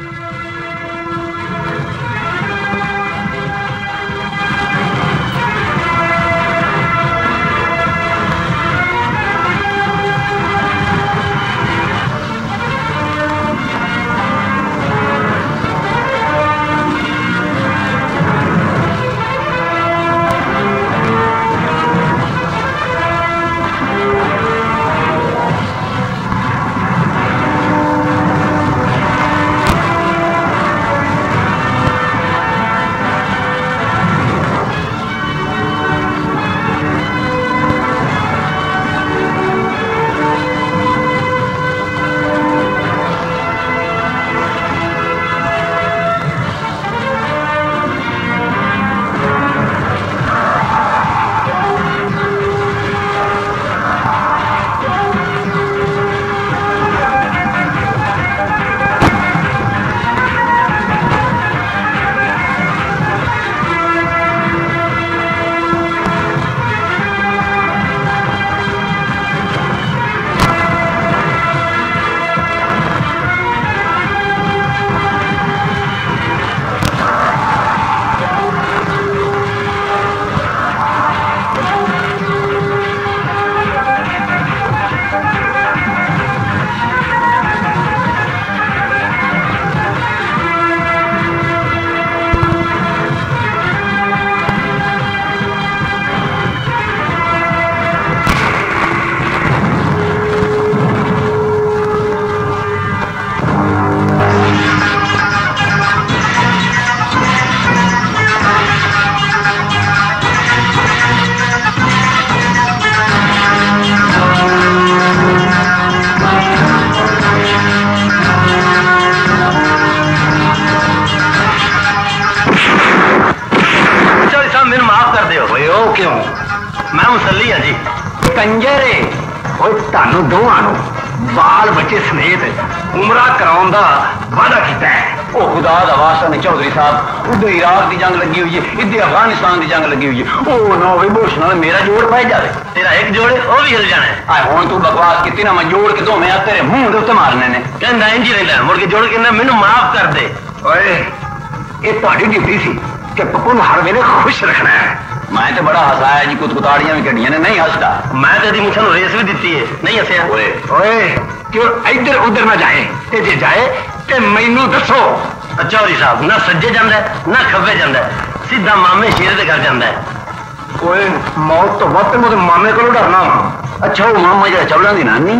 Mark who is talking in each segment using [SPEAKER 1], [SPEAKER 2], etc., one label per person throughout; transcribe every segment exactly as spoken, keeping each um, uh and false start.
[SPEAKER 1] अफगानिस्तान की जंग लगी हुई है। ओ नो विभूषण मेरा जोड़ पाई जाए, तेरा एक जोड़े वो भी हिल जाना है। आए हुण तू बकवास की ना, मैं जोड़ के दो मैं तेरे मुंह दे उत्ते मारने ने। कहंदा इंज ही रहंदा मुड़ के जोड़ के ना मैनू माफ कर दे। ओए ये तुहाडी ड्यूटी सी कि पप्पू नूं हर वेले खुश रखना है। मैं तो बड़ा हसाया जी, कुतकुताड़ियां भी कढ़ियां ने, नहीं हसदा। मैं तो मुछां नूं रेस भी दित्ती है, नहीं हसिया। ओए ओए क्यों इधर उधर ना जाए, ते जे जाए ते मैनू दसो। अच्छा होरी साहब ना सज्जे जांदा है ना खब्बे जांदा है, सीधा मामे शेर दे घर जांदा है। ओए मौत तो वक्त मुझे मामे को डरना वा। अच्छा वो मामा जो चवलों की नानी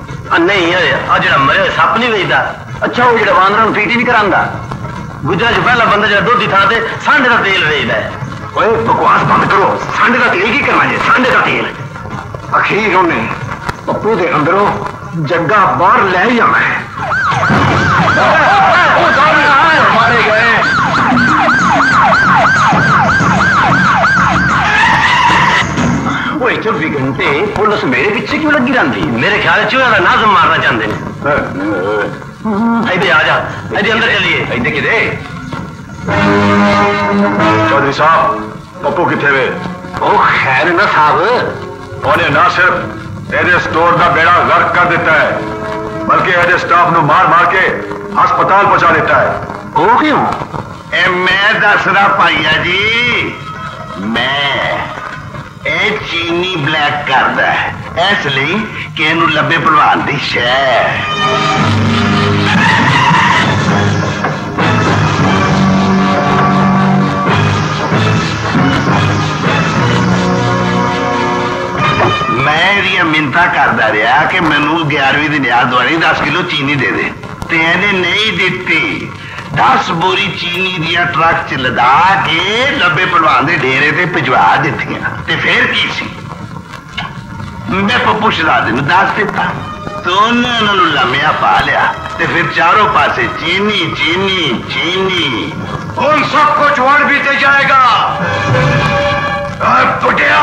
[SPEAKER 1] नहीं आ जो मरे सप नहीं वेचता। अच्छा वो जो बांदर पीटी भी करांदा। गुजरात पहला बंदा जो दुध की थां ते सांडे का तेल वेचदा है। ओए बकवास बंद करो, सांडे का तेल की करना जे, सांडे का तेल। अखीर उन्हें पप्पू के अंदरों जग्गा बाहर ले ही आना है। मारे गए चौबी घंटे पुलिस मेरे पीछे क्यों लगी रहती? मेरे ख्याल चूहे का नाजम मारना चाहते हैं। इधर आ जा, इधर अंदर चलिए। इधर किधे?
[SPEAKER 2] चौधरी साहब पप्पू किथे वे?
[SPEAKER 1] ओ खैर ना साहब,
[SPEAKER 2] उन्हें ना सिर्फ एदे स्टोर का बेड़ा गर्क कर देता है बल्कि एदे स्टाफ नु मार मार के अस्पताल पहुंचा देता है।
[SPEAKER 1] वो क्यों?
[SPEAKER 3] ए मैं दस रहा पाइया जी, मैं ए चीनी ब्लैक करदा है इसलिए कि इनू लब्बे भलवान दी शह। मैं इहदियां मिन्नतां करदा रहा कि मैनू ग्यारहवीं दी न्याज दवानी दस किलो चीनी दे दे, ते इहने नहीं दित्ती। दस बोरी चीनी दिया ट्रक च लदा के लब्बे भलवान दे डेरे ते भिजवा दित्तियां। ते फिर की सी, मैं पप्पू शहजादे नूं दस दित्ता, तो उन्हें उन्होंने लम्मिया पा लिया, ते फिर चारों पासे चीनी चीनी चीनी।
[SPEAKER 2] उन सबको जुआन भी दे जाएगा। पुटिया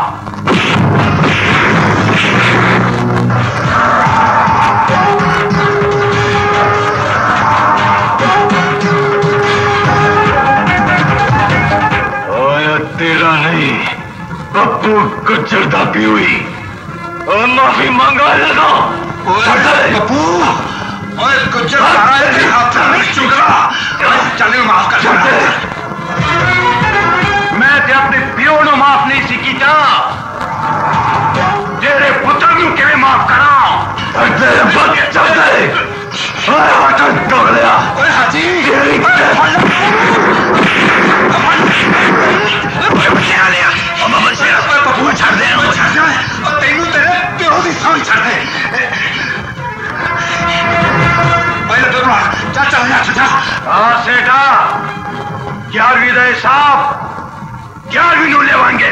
[SPEAKER 2] तेरा नहीं पप्पू गुज्जर दाबी हुई और माफी मांगा लेगा।
[SPEAKER 3] पप्पू गुज्जर हाथ में चुका चल माफ कर
[SPEAKER 2] मैं ते अपने प्यो नु माफ नहीं सी कीता तेरे पुत्र नु किवें माफ करा तेरे बच्चे चलदे ओए हटन तोड़ लिया ओए हाजी तेरी ओए बच्चे आ लिया ओ बाबा से पप्पू छड़ दे छड़ दे और तेनू तेरे प्यो दी सांस छड़ दे पहले तो चल चल जा चल हां सेठा ग्यारहवीं दा हिसाब ग्यारहवीं नु लेवांगे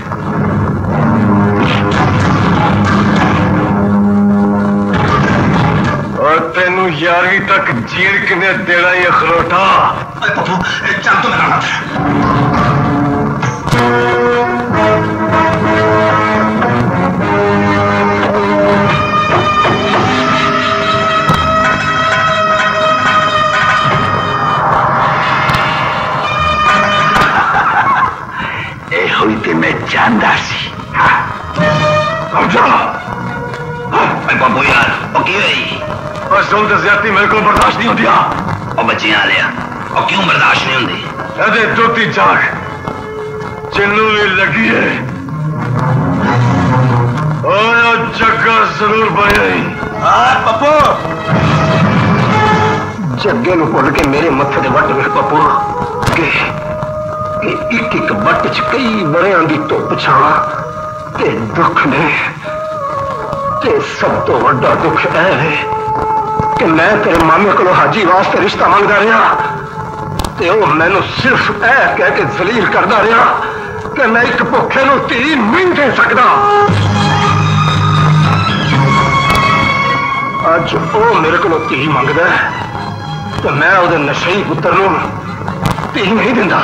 [SPEAKER 2] और तेनू ग्यारहवीं तक जीण किने देना ही अखरोटा पप्पू चल तो मेरा मैं जानदा सी
[SPEAKER 1] पप्पू यार की हुई
[SPEAKER 2] बस जुल्म ज्यादती मेरे को बर्दाश्त नहीं होती
[SPEAKER 1] और बच्चे आ लिया और क्यों बर्दाश्त नहीं होती
[SPEAKER 2] अरे दोती जाग चिन्नू भी लगी है और जग्गा जरूर बजाई
[SPEAKER 3] पप्पू
[SPEAKER 2] जग्गे नु भुल के मेरे मत्थे ते वट वे पप्पू के एक एक बट च कई वरियां दी धुप छां ते दुख ने ते सब तो वड्डा दुख ऐ है कि मैं तेरे मामे को हाजी वास्ते रिश्ता मंगदा रहा ते ओ मैनू सिर्फ ऐ कह के जलील करदा रहा कि मैं एक भुखे नू धी नहीं दे सकदा अज ओ मेरे को धी मंगदा ते मैं ओदे नशई पुत्र नू धी नहीं दिंदा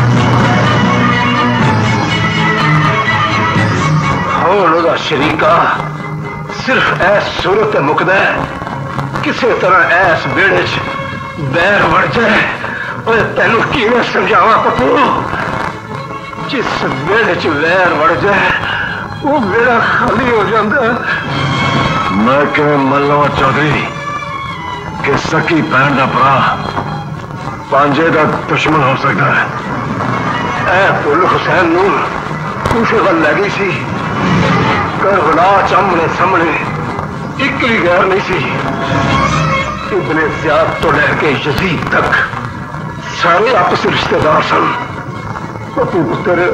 [SPEAKER 2] हुण ओदा शरीका सिर्फ ऐस सूरत मुकदा किसी तरह ऐस बेड़े च बैर वड़ जाए और तेनू किवें समझावा पप्पू जिस बेड़े च बैर वड़ जाए वो बेड़ा खाली हो जाता मैं किवें मल्लवा चौधरी कि सकी भैन का भरा पांजे का दुश्मन हो सकता है ऐ पुल हुसैन नू उसे गल लगी सी करबला सामने सामने एक भी गैर नहीं सी इब्ने ज़ियाद तो लेके यजीद तक सारे आपसी रिश्तेदार सन पप्पू पुत्र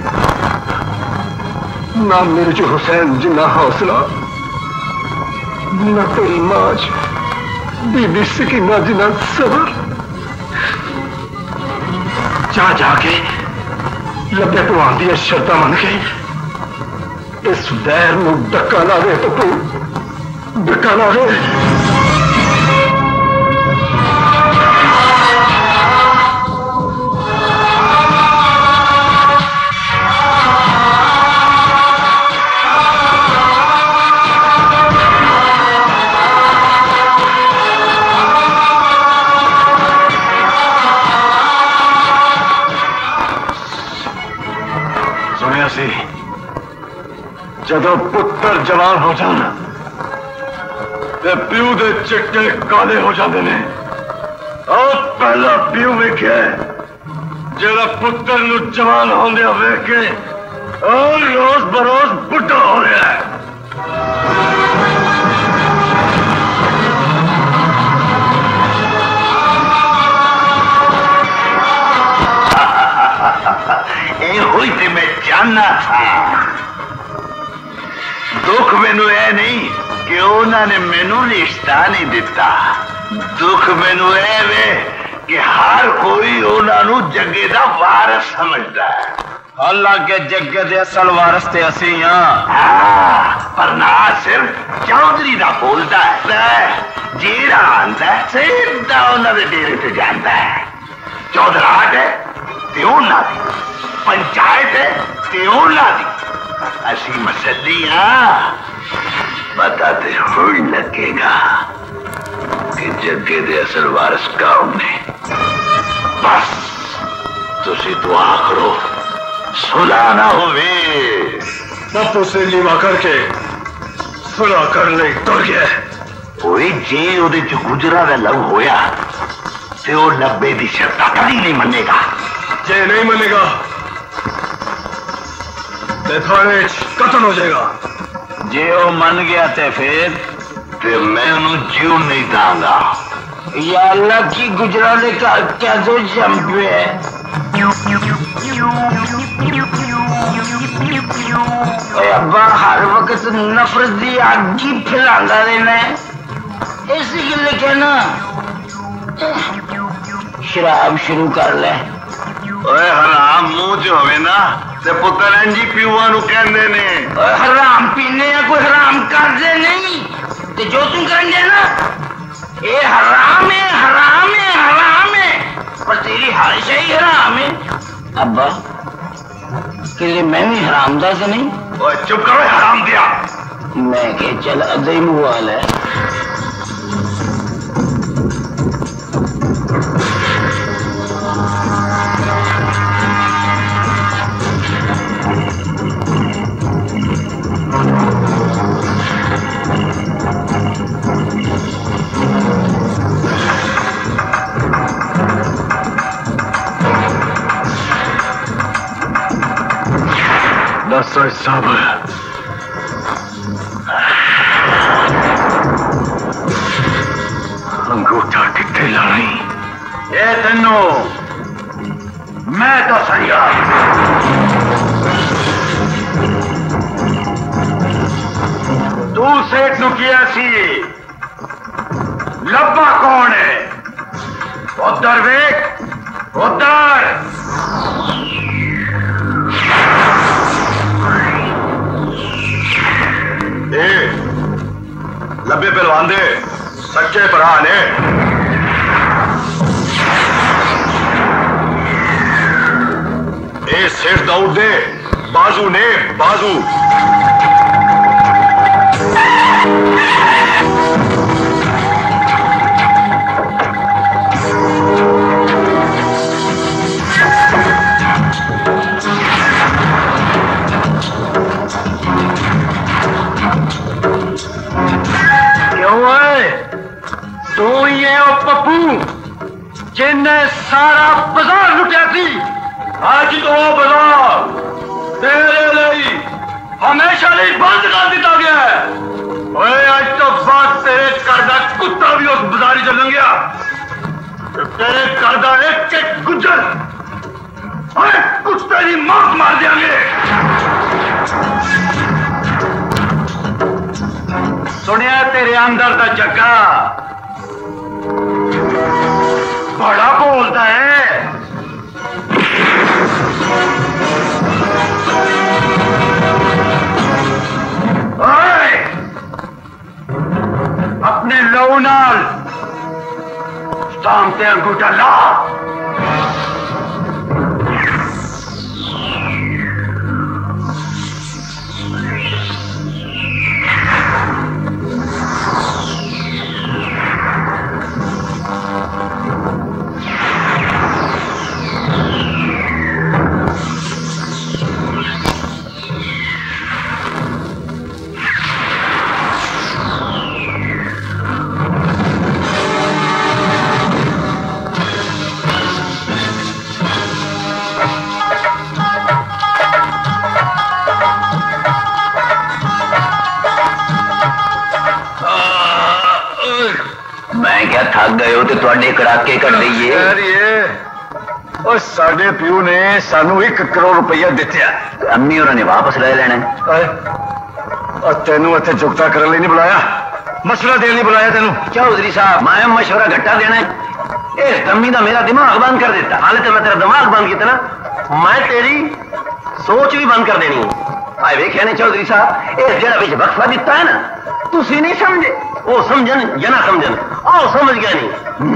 [SPEAKER 2] ना मेरे जो हुसैन जिन्ना हौसला ना तेरी माज बीबी सकीना जिन्ना सबर जा जाके लब्बे भगवान दी शर्तां मन के इस बैर नू डक्का लावे पप्पू डक्का लावे सुनिया सी जदों पुत्र जवान हो जाना ते प्यू दे चिट्टे काले हो जाते ने और पहला प्यू वेख्या जेड़ा पुत्र नू जवान होंदे वेख के और रोज बरोज बुढ़ा हो रहा है
[SPEAKER 3] हुई थी मैं जानना था दुख मैनू है नहीं कि उन्होंने मैनू रिश्ता नहीं दिता दुख मैनू है वे कि हर कोई उन्होंने जग्गे का वारस समझता है
[SPEAKER 1] अल्लाह के जग्गे दे असल वारस ते असी
[SPEAKER 3] हां पर ना सिर्फ चौधरी दा बोलता है जेड़ा आंदा है सीधा उन्होंने डेरे ते जाता है चौधराट है ते उन्हां दी पंचायत है ते उन्हां दी असी मसली हाँ पता ते हो ही लगेगा कि जग्गे दे असल वारस कौन ने बस तुसी दुआ करो सुलह ना होवे
[SPEAKER 2] पप्पू से लीवा करके सुलह कर ले तुर गया
[SPEAKER 3] ओए जे ओदे च गुजरा दा लव होया ते वो नब्बे की शर्त कभी नहीं मनेगा।
[SPEAKER 2] जे नहीं मनेगा ते थाने कत्ल हो जाएगा।
[SPEAKER 1] जे वो मन गया ते फिर
[SPEAKER 3] ते मैं उन्हें जीव नहीं दांगा।
[SPEAKER 1] या अल्लाह की गुजराले का क्या जो जम्पे है। अब्बा हर वक्त नफरत की आग ही फैलांदा रहना है। ऐसी गल कहना शराब शुरू कर ले।
[SPEAKER 3] ओए हराम मुंह च होवे ना ते पुत्र इंजी पीवा नु कहंदे ने।
[SPEAKER 1] ओए हराम पीने या कोई हराम करदे नहीं ते जो तू करेंगे ना ये हराम है हराम है हराम है पर तेरी हर शय हराम है। अब्बा कि मैं भी हरामदा से नहीं।
[SPEAKER 3] ओए चुप करो हराम दिया।
[SPEAKER 1] मैं के चल अदई मुआल है।
[SPEAKER 2] साहब अंगूठा कितने लानी
[SPEAKER 3] ये तेनू मैं तो सही तू सेठ नु किया सी लब्बा कौन है उधर वेख उधर लब्बे पहलवान दे सच्चे भरा ने ए सेठ दाऊद दे बाजू ने बाजू
[SPEAKER 2] तू ये ओ पप्पू जिन्हें सारा बाजार लुटिया थी आज तो बाजार तेरे लिए हमेशा लिए बंद कर दिया गया है। ओए आज तो बाद तेरे घर का कुत्ता भी उस बाजारी चल गया तो तेरे घर का एक एक गुजर ओए कुत्ते की मौत मार देंगे। सुनिया तेरे अंदर का जग्गा बड़ा बोलता है। ओए अपने लहू नाल सामने अंगूठा ला।
[SPEAKER 1] थक गए हो तो तुहाडे कड़ाके कर दईए।
[SPEAKER 2] और साडे प्यू ने सानू एक करोड़ रुपया दित्या
[SPEAKER 1] अम्मी उन्होंने वापस ले लेना
[SPEAKER 2] और तेनू इत्थे जुगता करने लिए नहीं बुलाया मशवरा देने नहीं बुलाया तेनू।
[SPEAKER 1] चौधरी साहब मैं मशवरा घट्टा देना है इस दम्मी का मेरा दिमाग बंद कर देता। हाले तो मैं तेरा दिमाग बंद किया ना मैं तेरी सोच भी बंद कर देनी है। आए वेख्या ने चौधरी साहब इस जरा विच वक्फा दिता है ना तुसी नहीं समझे वो समझन या ना समझन आओ समझ गया नहीं।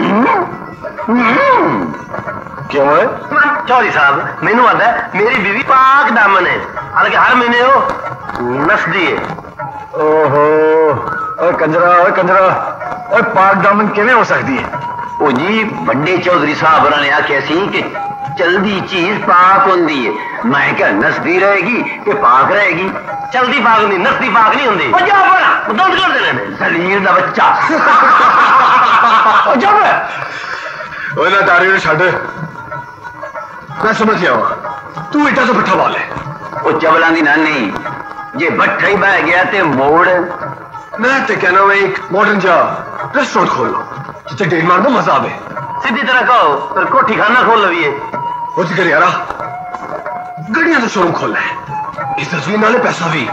[SPEAKER 2] क्यों है
[SPEAKER 1] चौधरी साहब मैनू आता है मेरी बीवी पाक दामन है हालांकि हर महीने वो नसदी है।
[SPEAKER 2] ओहो ओए कंजरा ओए कंजरा ओए पाक दामन किवें हो सकती है?
[SPEAKER 1] ओ जी बड़े चौधरी साहब ने आख्या सी कि चलदी चीज पाक होंदी है। मैं क्या नसदी रहेगी कि पाक रहेगी? चलदी पाक नहीं नसदी पाक नहीं होंदी। ओ जा बड़ा दंद कर देने जलील दा बच्चा। ओ जा
[SPEAKER 2] ना तारी ने छड़ मैं समझ गया वहां तू इटा तो भट्ठा वाल है
[SPEAKER 1] वो चवलों की नानी जे भट्ठा ही बह गया ते मोड़
[SPEAKER 2] मैं ते कहना मैं एक मॉडर्न जा रेस्टोरेंट खोल लो जिसे डेढ़ मारना मजा आवे
[SPEAKER 1] सीधी तरह कहो पर कोठी खाना खोल लविए
[SPEAKER 2] वो जिक्र यारा गड़ियां का शोरूम खोलना है इस तस्वीर नाले पैसा भी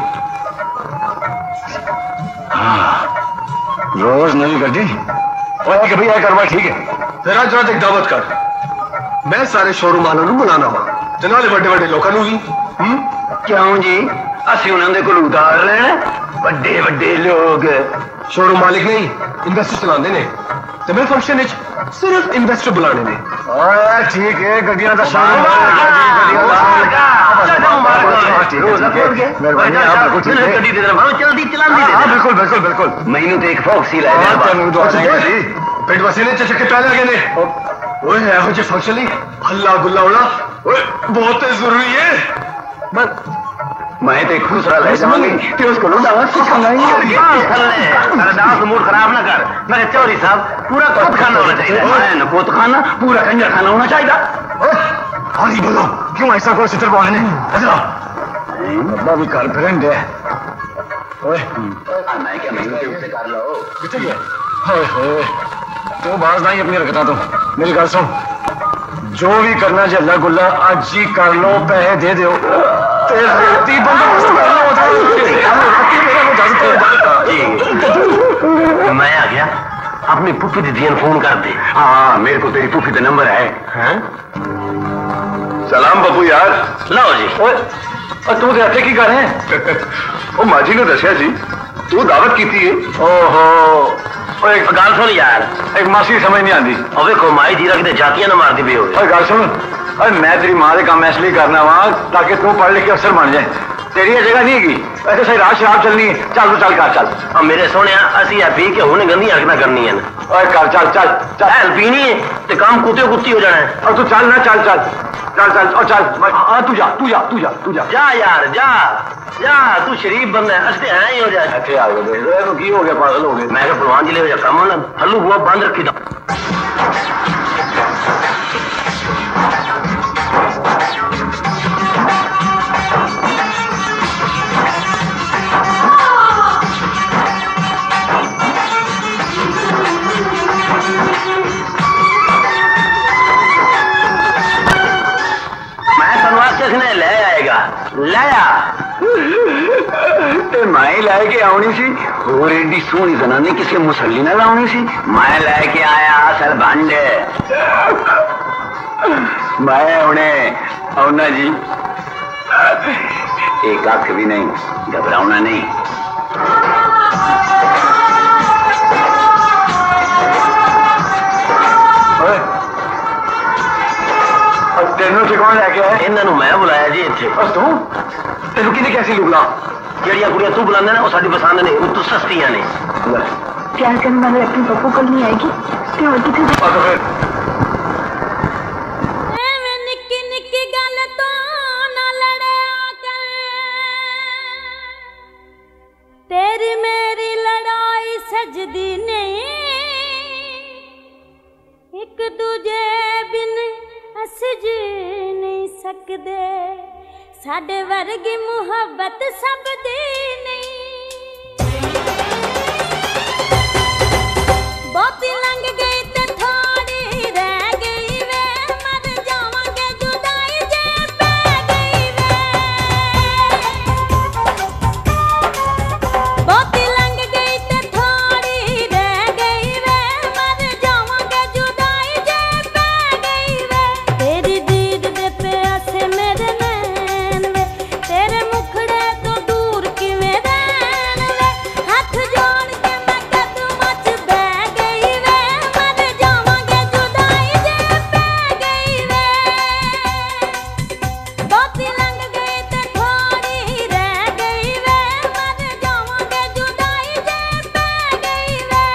[SPEAKER 2] हाँ रोज नई गड्डी और कि भैया करवा ठीक है तेरा जरा एक दावत कर मैं सारे शोरूम वालों को बुलाना वा ते नाले बड़े बड़े लोगों को भी हम्म
[SPEAKER 1] क्यों जी असि उन्होंने को उधार लेना बड़े बड़े लोग
[SPEAKER 2] शोरूम मालिक नहीं इन्वेस्टर चलाते ने ते मैं फंक्शन विच सिर्फ इन्वेस्टर बुलाने ने ओए ठीक है गड्डियां दा शोरूम
[SPEAKER 1] गड्डी दे रहा चलदी चलांदी
[SPEAKER 2] हां बिल्कुल बिल्कुल बिल्कुल
[SPEAKER 1] मैनू तो एक फॉक्सी ला दे
[SPEAKER 2] पेट वसीने चक्के पहले आ गए ने ओए ਇਹੋ ਜਿਹੇ ਫੰਕਸ਼ਨ ਲਈ ਹੱਲਾ ਗੁੱਲਾ ਹੋਣਾ ਓਏ ਬਹੁਤ ਜ਼ਰੂਰੀ ਹੈ ਮੈਂ
[SPEAKER 1] मैं तो एक दूसरा ले जाऊंगी कि उसको लुटावा सिखाना ही है डांस मूड खराब ना कर मैं चौधरी साहब पूरा कोत खाना होना चाहिए मैं कोत खाना पूरा कंजर खाना होना चाहिए
[SPEAKER 2] हाँ बोलो क्यों ऐसा कोई चित्र बोले ने ऐसा अब्बा भी गर्लफ्रेंड है ओए
[SPEAKER 1] मैं क्या मैं उससे कर लो
[SPEAKER 2] कितने है हाय हाय तो बाज नहीं अपनी रखता तुम मेरी गल सुन जो भी करना जे अल्लाह गुल्ला आज ही कर लो पैसे दे दो तेरी बंदोबस्त कर लो
[SPEAKER 1] मैं आ गया अपनी पुफी दीदी ने फोन कर दे हाँ मेरे को तेरी पुफी का नंबर है हाँ?
[SPEAKER 2] सलाम बाबू यार
[SPEAKER 1] लो जी
[SPEAKER 2] और तू इतने की कर रहे वो माजी ने दसिया जी तू दावत की थी ओहो एक
[SPEAKER 1] गल सुन यार
[SPEAKER 2] एक मासी समझ नहीं आती
[SPEAKER 1] और देखो माई जीरा कितने जातियां ना मारती भी हो
[SPEAKER 2] गल सुन अरे मैं तेरी मां के काम इसलिए करना वा ताकि तू पढ़ लिख के अफसर बन जाए तेरी जगह नहीं है ऐसे सही रात शराब चलनी है चल तू चल कर चल
[SPEAKER 1] और मेरे सोने असि पी के हुने गंदी हरकत करनी है
[SPEAKER 2] कर चल चल चल
[SPEAKER 1] हैल पीनी है तो काम कुत्ते कुत्ती हो जाना है
[SPEAKER 2] और तू चल ना चल चल चल चल और चल हाँ तू जा तू जा तू जा तू जा
[SPEAKER 1] जा यार जा जा तू शरीफ बंदा है असते हैं ही हो जाए
[SPEAKER 2] अच्छे आ गए तो की हो गया पागल हो गए
[SPEAKER 1] मैं क्या पलवान जिले हो काम होना हल्लू हुआ बंद रखी था किसने ले आएगा लाया ते मैं लैके आनी सी और एडी सोहनी जनानी किसी मुसल्ली ना लानी सी मैं लैके आया असल भांडे मैं उन्हें आना जी एक आंख भी नहीं घबराना नहीं तेनों से कौन लैके आया इन्होंने मैं बुलाया जी इतने तू तेन कि कैसी लुगला जड़िया कुड़िया तू बुलाने ना वो साड़ी पसंद ने वो तू सस्तियां ने
[SPEAKER 4] प्यार करने वाले अपनी पप्पू कल नहीं आएगी ते और किथे एवें निक्की निक्की गल तो ना लड़या कर तेरी मेरी लड़ाई सजदी नहीं एक दूजे बिन असज नहीं सकदे साडे वर्गी मुहब्बत सब दी नहीं बहुती लंघ गई ते थोड़ी रह गई वे मर जावांगे जुदाई जे पै गई वे बहुती लंघ गई ते थोड़ी रह गई वे मर जावांगे जुदाई जे पै गई वे तेरी दीद दे प्यासे मेरे नैन वे तेरे मुखड़े तो दूर किवें रहन वे हाथ जोड़ के मैं कदमां च बह गई वे मर जावांगे जुदाई जे पै गई वे बहुती लंघ गई ते थोड़ी रह गई वे मर जावांगे जुदाई जे पै गई वे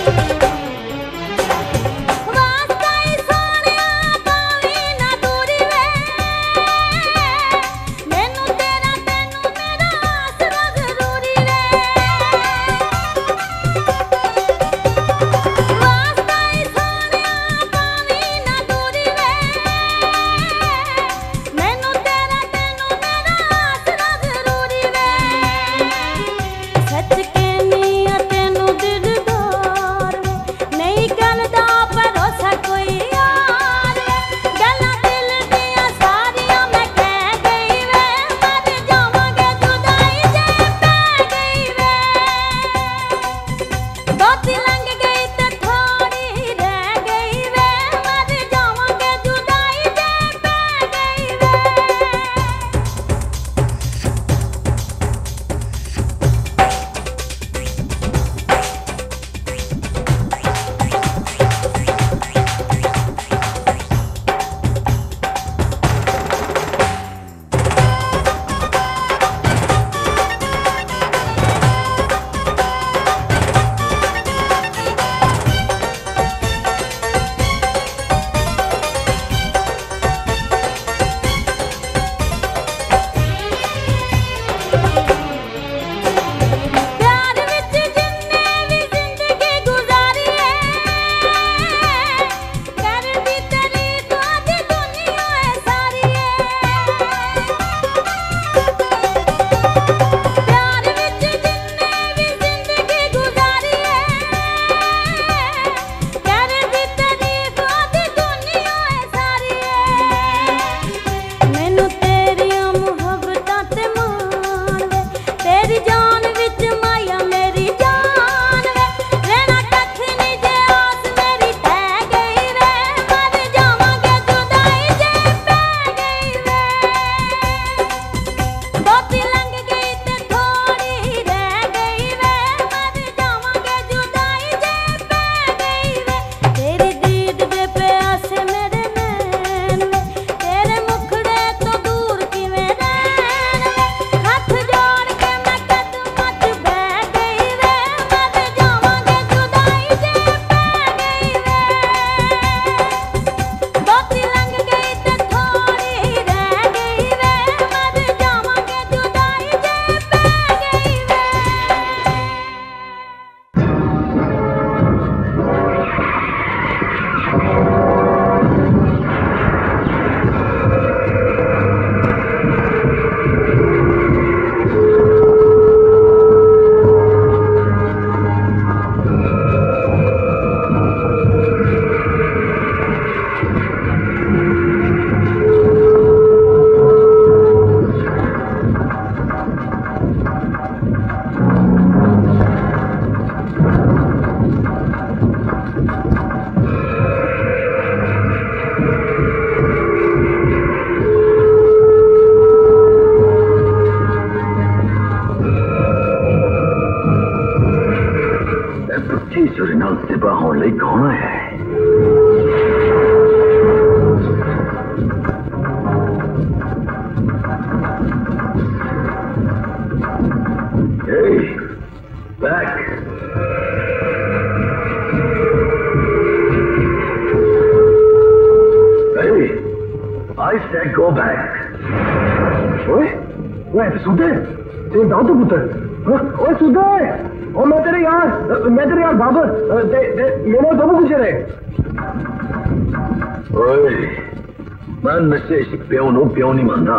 [SPEAKER 1] प्यो नु प्यो नहीं मानता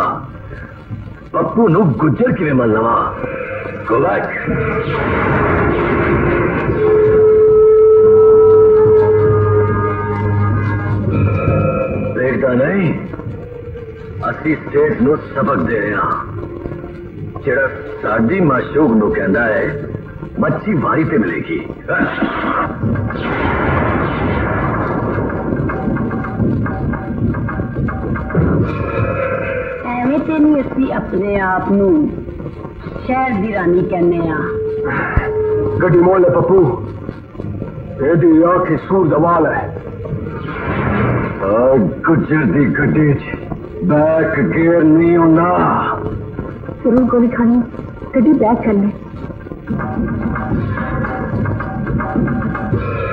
[SPEAKER 1] पप्पू नु गुज्जर किवें मान लवा गो बैक देखता नहीं असी सेठ नु सबक दे रहे हां जेड़ा साडी माशूक नु कहंदा है मच्छी वारी ते मिलेगी
[SPEAKER 5] अपने आप नू शहर दी रानी कहने
[SPEAKER 2] गड्डी मोड़ ले पप्पू एदी आंखें सूर दवाल है
[SPEAKER 1] गुजर दी गड्डी बैक गियर नहीं होना
[SPEAKER 5] जरूर गोली खानी गड्डी बैक कर ले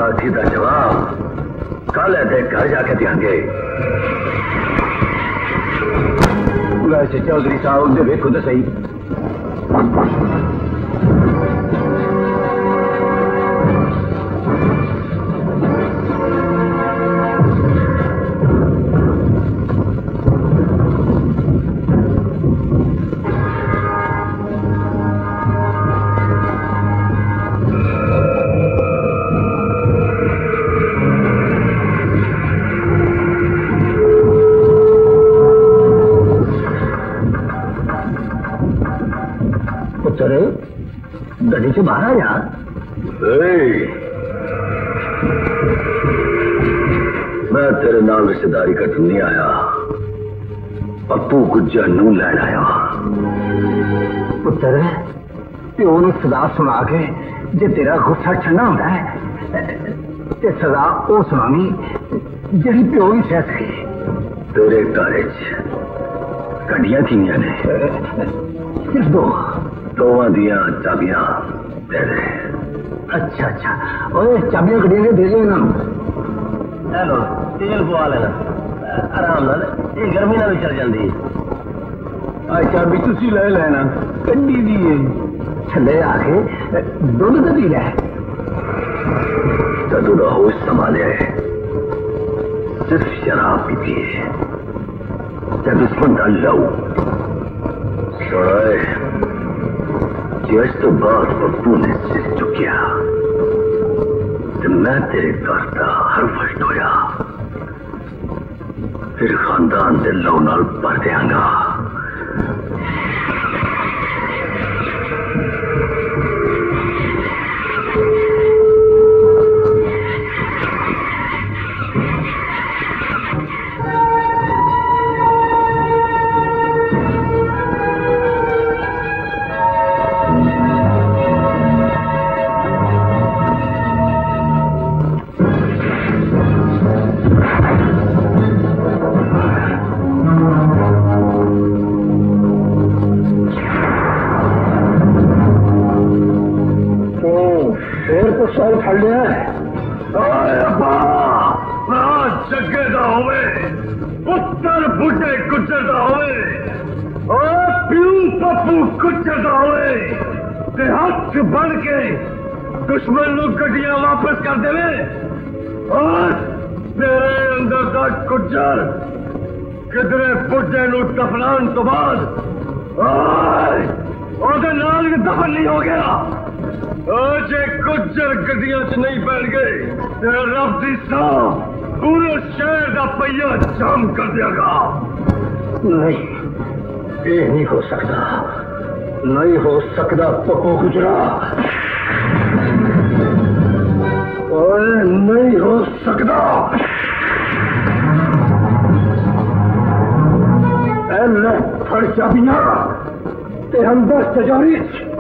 [SPEAKER 1] साथी का जवाब कल है घर जाके देंगे। वैसे चौधरी साहब उधर देखो तो सही। गड्डी से बाहर आ यार। मैं तेरे नाल रिश्तेदारी कट नहीं आया, पप्पू गुज्जर नू लैन आया। पुत्र प्यो ने सदा सुना के जे तेरा गुस्सा ठंडा होता है ते सदा वो सुनावी जी प्यो भी सह सके। तेरे घर गड्डियां किनियां ने? सिर्फ दो। दोवां दियां चाबियां दे दे। अच्छा अच्छा, ओए चाबियां गड्डियां ने दे देना। हेलो तेल पवा लेना आराम नाल, ये गर्मी नाल चल जाती है। चाबी तुसी ले लेना, गड्डी दी है। थले आके दुध तो पी लै। जदू का होश संभाले सिर्फ शराब पीती है। जब इस बंदा लाऊ सोए जिस तो बाद पप्पू ने सिर चुकिया तो मैं तेरे घर का हर फर्स्ट होया, फिर खानदान के लौ नाल भर देंगा। दुश्मन लोग गड्डियां वापस कर देवे और तेरे अंदर का गुज्जर किधरे बुढ़े नू दफनान तो बाद ओदे नाल भी दफन नहीं हो गया। जे गुज्जर गड्डियां च नहीं बैठ गए तो रब दी सौ पूरे शहर का पहिया जाम कर देगा। नहीं, ये नहीं हो सकता, नहीं हो सकता पप्पू गुजरा, ओए नहीं हो सकता। ले फड़ चाबियां ते अंदर तिजारी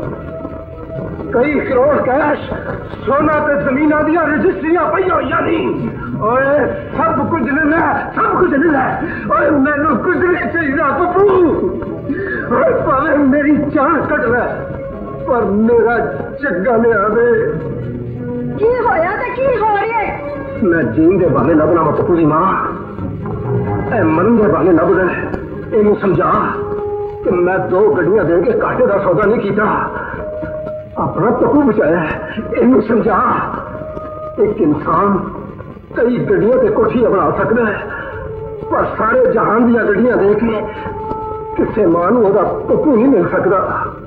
[SPEAKER 1] कई करोड़ कैश सोना ते जमीना दिया रजिस्ट्रियां पई होइयां नहीं। ओए सब कुछ लेना, सब कुछ लेना। ओए मैनू कुछ नहीं चाहिए पप्पू। ओए भावे मेरी जान कट ले पर मेरा जग्गा ले आवे।
[SPEAKER 5] की होया ते की हो रही है?
[SPEAKER 1] मैं जीन दे बहाने लभना वा पप्पू दी मां, ए मरन दे बहाने लभ गए। इनू समझा कि मैं दो गड्डियां दे के घाटे का सौदा नहीं किया, अपना पप्पू बचाया। इनू समझा एक इंसान कई गड्डियां ते कोठियां बना सकता है पर सारे जहान दियां गड्डियां दे के किसी मां नू ओहदा पप्पू नहीं मिल सकता।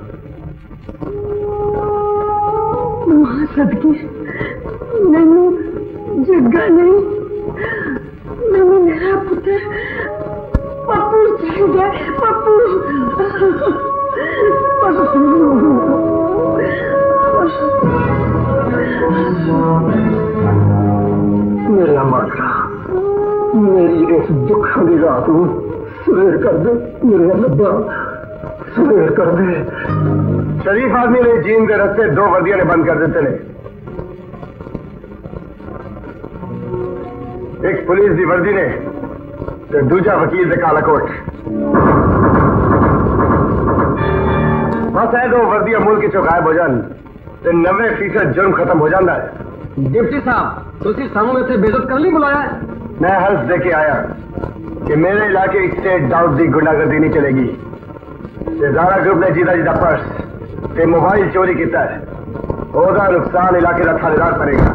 [SPEAKER 5] मां सदके मैनू जग्गा नहीं, मैनू मेरा पुत्र पप्पू चाहिए। पप्पू
[SPEAKER 1] मेरा मालिका मेरी इस दुखों की रात को सवेर कर दे। मेरे लब्बा सवेर कर दे। शरीफ आदमी ने जीन के रस्ते दो वर्दियां ने बंद कर देते ने, एक पुलिस की वर्दी ने ते दूजा वकील के काला कोट। बस है दो वर्दियां मुल्क चो गायब हो जान ते नब्बे फीसद जुर्म खत्म हो जाता है। डिप्टी साहब तुसी सानू इत्थे बेइज्जत कर ली बुलाया है?
[SPEAKER 2] मैं हल्फ दे के आया कि मेरे इलाके स्टेट डाउट दी गुंडागर्दी नहीं चलेगी। ज़ारा ग्रुप ने जीता जीता पर्स ते मोबाइल चोरी किया है, ओदा नुकसान इलाके का थानेदार करेगा।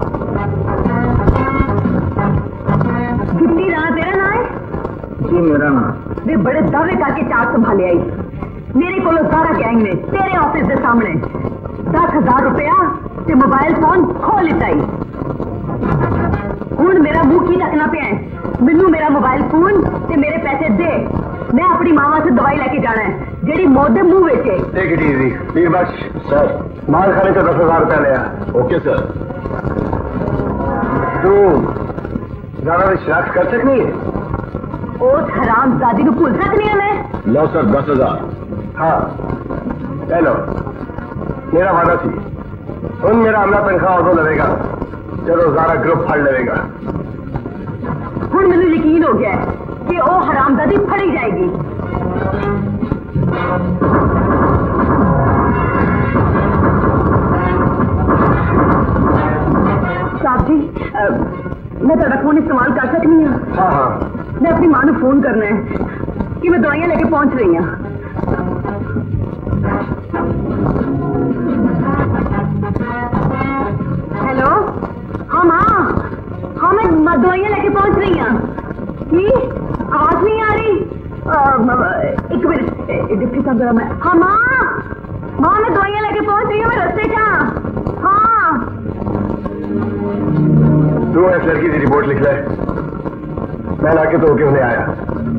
[SPEAKER 5] डिप्टी राणा तेरा नाम है?
[SPEAKER 2] जी मेरा नाम।
[SPEAKER 5] वे बड़े दावे करके चार संभाले आई मेरे को ज़ारा गैंग ने तेरे ऑफिस के सामने दस हजार रुपया ते मोबाइल फोन खो लिता ही। हुण मेरा मुंह की रखना पिया है, मैनू मेरा मोबाइल फोन ते मेरे पैसे दे। मैं अपनी मां से दवाई लेके जाना है जेडी मौत दे मुंह वेचे।
[SPEAKER 2] टेक इट इजी वीर बख्श। सर माल खाने से दस हजार रुपया लिया। Okay sir. तू ज़ारा की शिनाख्त कर सकनी है?
[SPEAKER 5] उस हरामजादी को भूल सकनी है मैं?
[SPEAKER 2] लो सर दस हजार। हाँ हेलो मेरा वादा थी उन मेरा हमला तनख्वाह उदो लगेगा चलो ज़ारा ग्रुप फड़ लेगा।
[SPEAKER 5] हुण मैनू यकीन हो गया है कि वो हरामजादी फड़ी जाएगी। साहब जी मैं तेरा फोन इस्तेमाल कर सकनी हूँ?
[SPEAKER 2] हाँ हाँ
[SPEAKER 5] मैं अपनी मां को फोन करना है कि मैं दवाइयां लेके पहुंच रही हूँ। हेलो हाँ मां, हाँ मैं दवाइयां लेके पहुंच रही हूँ। की आवाज नहीं आ रही? आ, एक मिनट डिप्टी साहब जरा मैं। हाँ मां मां मैं दवाइयां लेके पहुंच रही हूँ, मैं रास्ते का। हाँ
[SPEAKER 2] तू इस लड़की की रिपोर्ट लिख ले, मैं लाके तो होके उन्हें आया।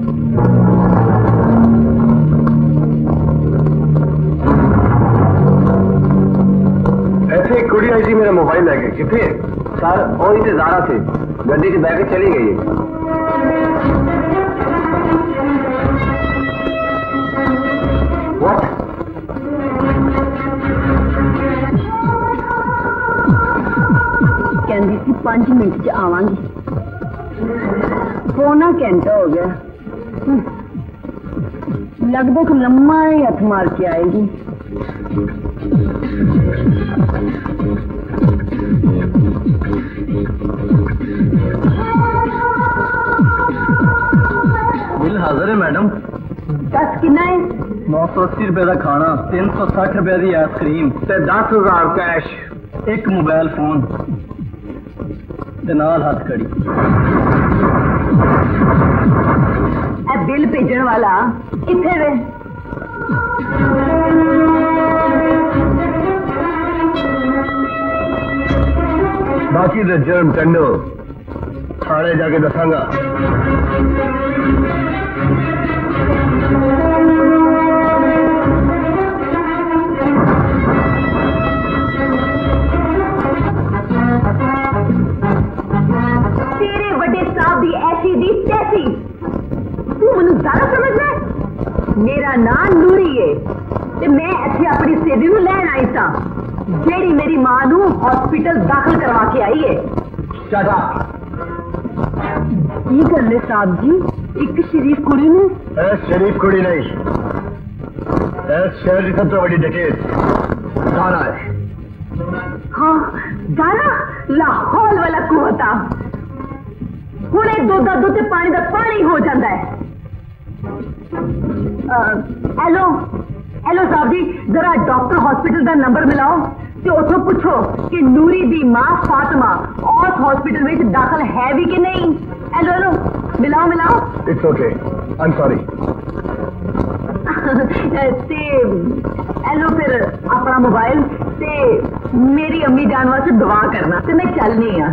[SPEAKER 2] ऐसे एक कुड़ी आई थी मेरा मोबाइल लेके। कितने सर वही से ज़ारा थे गड्डी से बैठ के चली गई है। What?
[SPEAKER 5] कहती थी पांच मिनट च आवांगी, पौना घंटा हो गया। लगभग को लम्मा ही हथ मार के आएगी।
[SPEAKER 1] बिल हाजिर है मैडम।
[SPEAKER 5] दस कितना है?
[SPEAKER 1] नौ सौ अस्सी रुपए का खाना, तीन सौ साठ रुपए की आइसक्रीम,
[SPEAKER 2] दस हजार कैश,
[SPEAKER 1] एक मोबाइल फोन ते नाल हथ कड़ी।
[SPEAKER 5] ए बिल भेजण वाला इत्थे वे।
[SPEAKER 2] बाकी तो जर्म टंडो थाने जाके दसांगा।
[SPEAKER 5] तेरे बड़े साहब दी ऐसी दी तैसी तू मनु ज़ारा समझना है? मेरा नाम नूरी है ते मैं इत्थे अपनी सेवी नूं लैण आई सां जेड़ी मेरी मां नूं हॉस्पिटल दाखिल करवा के आई है।
[SPEAKER 2] चाचा
[SPEAKER 5] की गल है साहब जी, एक शरीफ कुड़ी ने?
[SPEAKER 2] ए शरीफ कुड़ी नहीं, ए शहर की सबसे बड़ी डकैत ज़ारा है।
[SPEAKER 5] हाँ ज़ारा लाहौल वाला कुवता हुणे दो दा दुध पानी दा पानी हो जाता है। हेलो हेलो साहब जी जरा डॉक्टर हॉस्पिटल का नंबर मिलाओ ते उठो पूछो कि नूरी दी मां फातिमा औस हॉस्पिटल में दाखिल है भी कि नहीं। हेलो हेलो मिलाओ मिलाओ।
[SPEAKER 2] It's okay I am sorry.
[SPEAKER 5] ते हेलो फिर अपना मोबाइल ते मेरी अम्मी जान वास्ते दुआ करना ते मैं चलनी आ।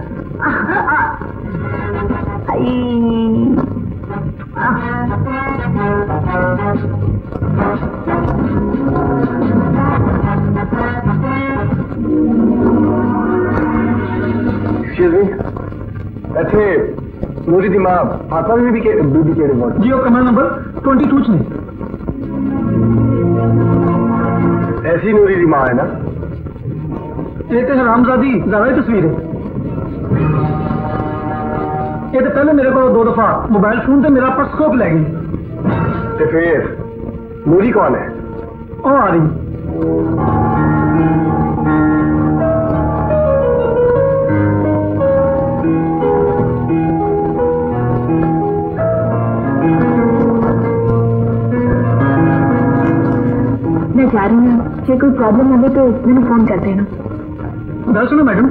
[SPEAKER 2] अच्छे नूरी दी मां फातिमा भी बीबी के बीबी के रिपोर्ट
[SPEAKER 1] जी वो कमरा नंबर ट्वेंटी टू ने।
[SPEAKER 2] ऐसी नूरी दी मां है ना?
[SPEAKER 1] ये तो हरामजादी ज़ारा की तस्वीर है। ये तो पहले मेरे को दो दफा मोबाइल फोन ते मेरा पर्स खोप ले गई।
[SPEAKER 2] तो फिर नूरी कौन है?
[SPEAKER 1] ओ आ रही
[SPEAKER 5] जा रही हूँ, जो कोई प्रॉब्लम होगी तो मैंने फोन कर देना।
[SPEAKER 6] गल सुनो मैडम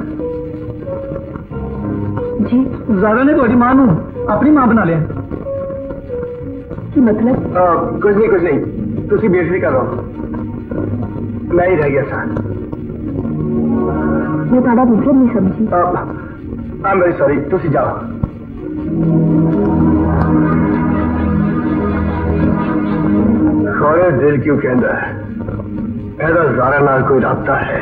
[SPEAKER 5] जी।
[SPEAKER 6] ज़ारा ने थोड़ी मां अपनी मां बना लिया
[SPEAKER 5] की मतलब?
[SPEAKER 2] आ, कुछ नहीं कुछ नहीं, तुसी बेफिक्र करो, मैं ही रह गया था।
[SPEAKER 5] मैं थोड़ा मतलब नहीं समझी।
[SPEAKER 2] आई एम वेरी सॉरी, तुसी जाओ। थोड़े दिल क्यों कहता है ऐसा ज़ारा नाल कोई राब्ता है?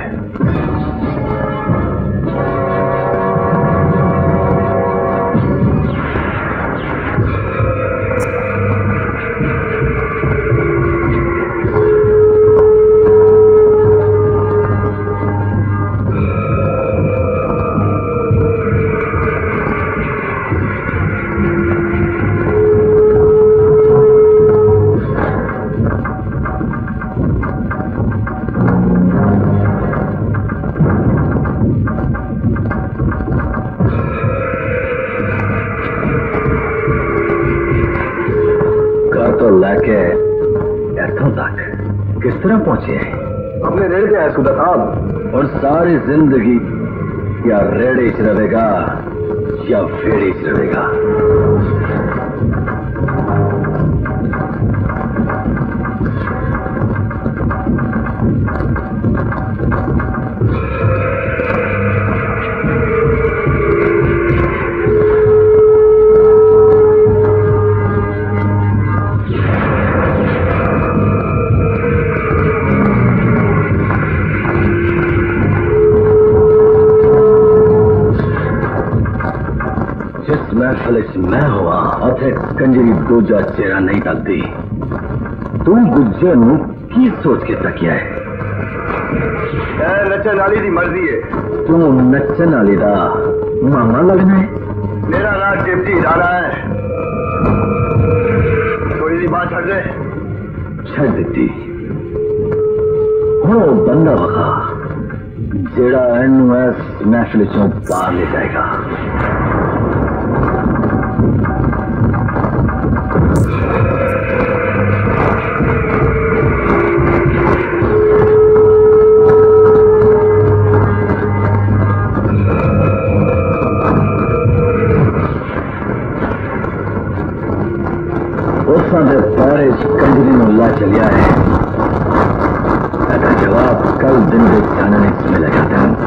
[SPEAKER 1] किस तरह पहुंचे हैं?
[SPEAKER 2] अपने रेड़ पे है सुधा साहब।
[SPEAKER 1] और सारी जिंदगी या रेड़े च रहेगा या फेड़े च रहेगा? मैं हुआ उथे कंजरी दूजा चेहरा नहीं तकती। तू गुज्जर नू की सोच के तकिया है?
[SPEAKER 2] नचन वाली दी मर्जी है।
[SPEAKER 1] तू नचन वाली दा मामा लगना है?
[SPEAKER 2] मेरा नाम डिप्टी राणा है। थोड़ी सी बात छड़ दे।
[SPEAKER 1] छड़ देती हो बंदा वखा जेड़ा एनू इस महफिल चों बाहर ले जाएगा। पैरे कंजरी ला चलिया है। ऐसा जवाब कल दिन के जानने में लगाता है।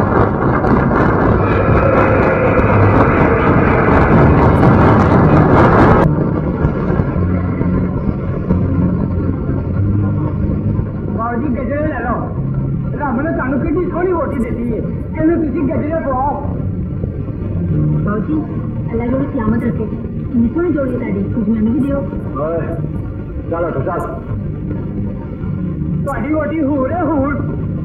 [SPEAKER 6] बाबूजी गजरे ले लो, रब ने सानू कितनी सोहनी रोटी देती है, कहने तुसी गजरे पवाओ।
[SPEAKER 5] बाबूजी अल्लाह जोड़ी सलामत रखे। सोहनी जोड़ी ताड़ी कुछ मैंने भी दियो।
[SPEAKER 2] चलो तो चल।
[SPEAKER 6] थोड़ी रोटी हूर है हूर।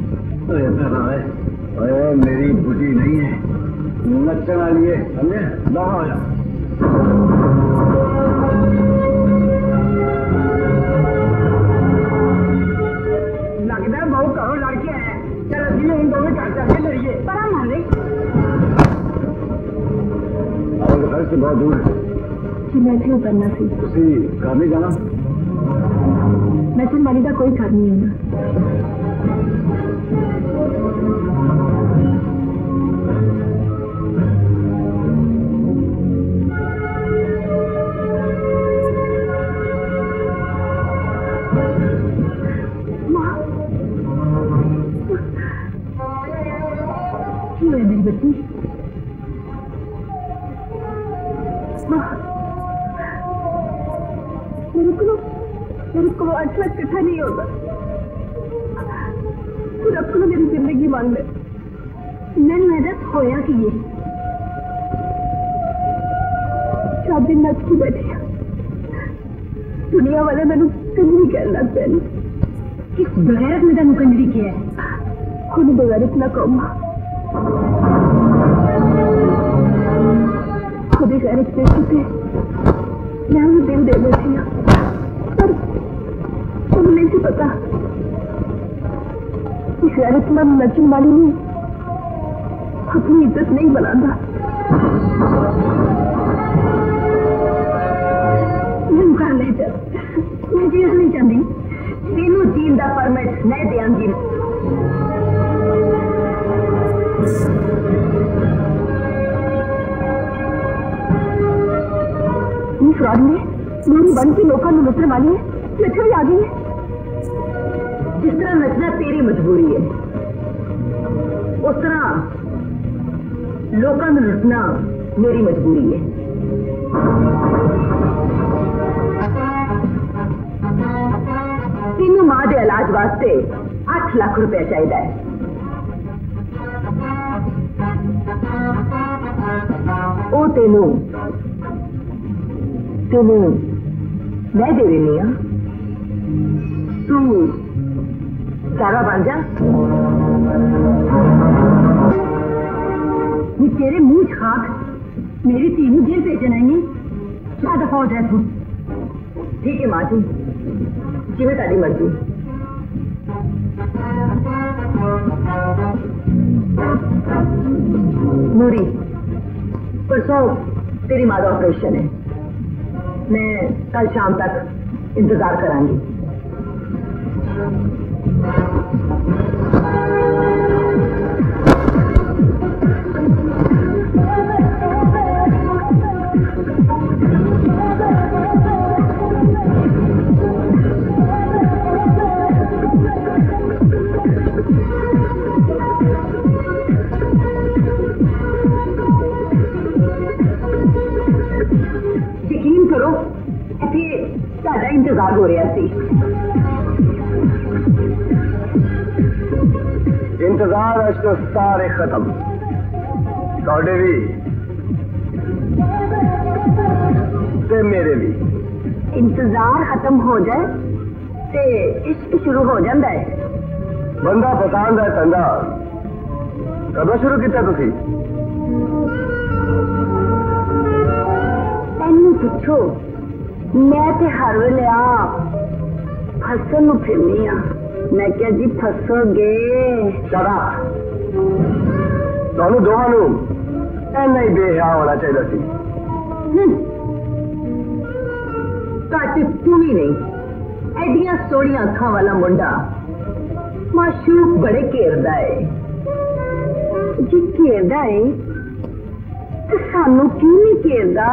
[SPEAKER 1] अरे मेरी बुढ़ी नहीं है,
[SPEAKER 2] नचन वाली है, समझे? बाहर हो जा।
[SPEAKER 6] लगता है बहु करो लड़के हैं। चल अभी उन दोनों घर जाके लड़िए।
[SPEAKER 5] पर हम मान
[SPEAKER 2] और घर से बहुत दूर है।
[SPEAKER 5] मैं थे करना सी।
[SPEAKER 2] तुसी घर नहीं जाना?
[SPEAKER 5] नचन वाली का कोई घर नहीं होना। क्यों है मेरी बच्ची? मेरे को मेरे को अच्छा इकट्ठा नहीं होता। तू रब को मेरी जिंदगी मांग ले। मैंने मेहनत होया कि ये चार दिन नच की बैठी दुनिया वाले मैंने कंजरी कहने लग पे। किस बगैरत में तेन कंजरी किया है? खुद बगैरत ना कहूँ, खुद ही गैरत पे चुके मैं उन्हें दिल दे बैठी हूँ। पर तुम नहीं से पता इस गैरतमंद नचन वाली ने अपनी इज्जत नहीं बनाता। मैं कर ले चल, मैं जीना नहीं चाहती। तीनों चीज का परमिट मैं देंगी। फ्रॉड ने मेरी बन की लोगों में नचने वाली है, नचने भी आ गई है। जिस तरह नचना तेरी मजबूरी है, उस तरह लोगों में लुटना मेरी मजबूरी है। तीनों मां के इलाज वास्ते आठ लाख रुपया चाहिए है। ओ तेनू तेनू मैं दे देनी हाँ, तू सारा बन जा। नी तेरे मुंह छाक मेरी धी नूं जेल भेजना ही नहीं, क्या दफा हो जाए तू। ठीक है मां जी, जिवें ताड़ी मर्जी। नूरी, परसों तेरी मां का ऑपरेशन है, मैं कल शाम तक इंतजार करांगी। यकीन करो, साडा इंतजार हो रहा सी।
[SPEAKER 2] इंतजार अज तो सारे खत्म, थोड़े भी ते मेरे भी।
[SPEAKER 5] इंतजार खत्म हो जाए ते इश्क शुरू हो जाता है।
[SPEAKER 2] बंदा पसंद है तंदा कदों शुरू किया तुसी?
[SPEAKER 5] तेनू पूछो, मैं ते हर वेले आप फसन नूं फिरनी आ। मैं क्या जी फसोगे?
[SPEAKER 2] शरा तुहानू दोवां नूं इन्ना ही बेहया होना चाहिए सी।
[SPEAKER 5] घट तू भी नहीं, एडियां सोहणियां अखां वाला मुंडा माशूक बड़े घेरदा है। जी घेरदा है ते सानू क्यों नहीं घेरदा?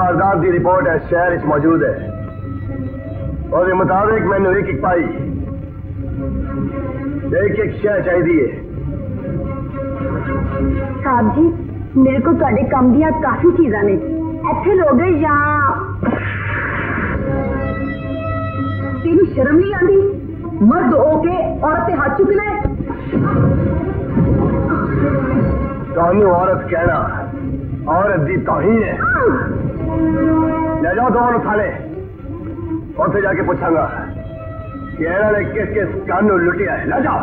[SPEAKER 2] जमादार की रिपोर्ट है शहर मौजूद है और मुताबिक मैंने एक एक पाई एक एक शह चाहिए
[SPEAKER 5] साहब जी मेरे को ਤੁਹਾਡੇ ਕੰਮ ਦੀਆਂ ਕਾਫੀ ਚੀਜ਼ਾਂ ਨੇ ਇੱਥੇ ਲੋਗੇ ਜਾਂ ਤੈਨੂੰ ਸ਼ਰਮ ਨਹੀਂ ਆਉਂਦੀ मर्द होके औरत पे हाथ चुकना है
[SPEAKER 2] कानू औरत कहना औरत दी तौहीन है ले जाओ दोनों थाने उसे जाके पूछांगा कि इन्होंने किस किस कानू लुटिया है ले जाओ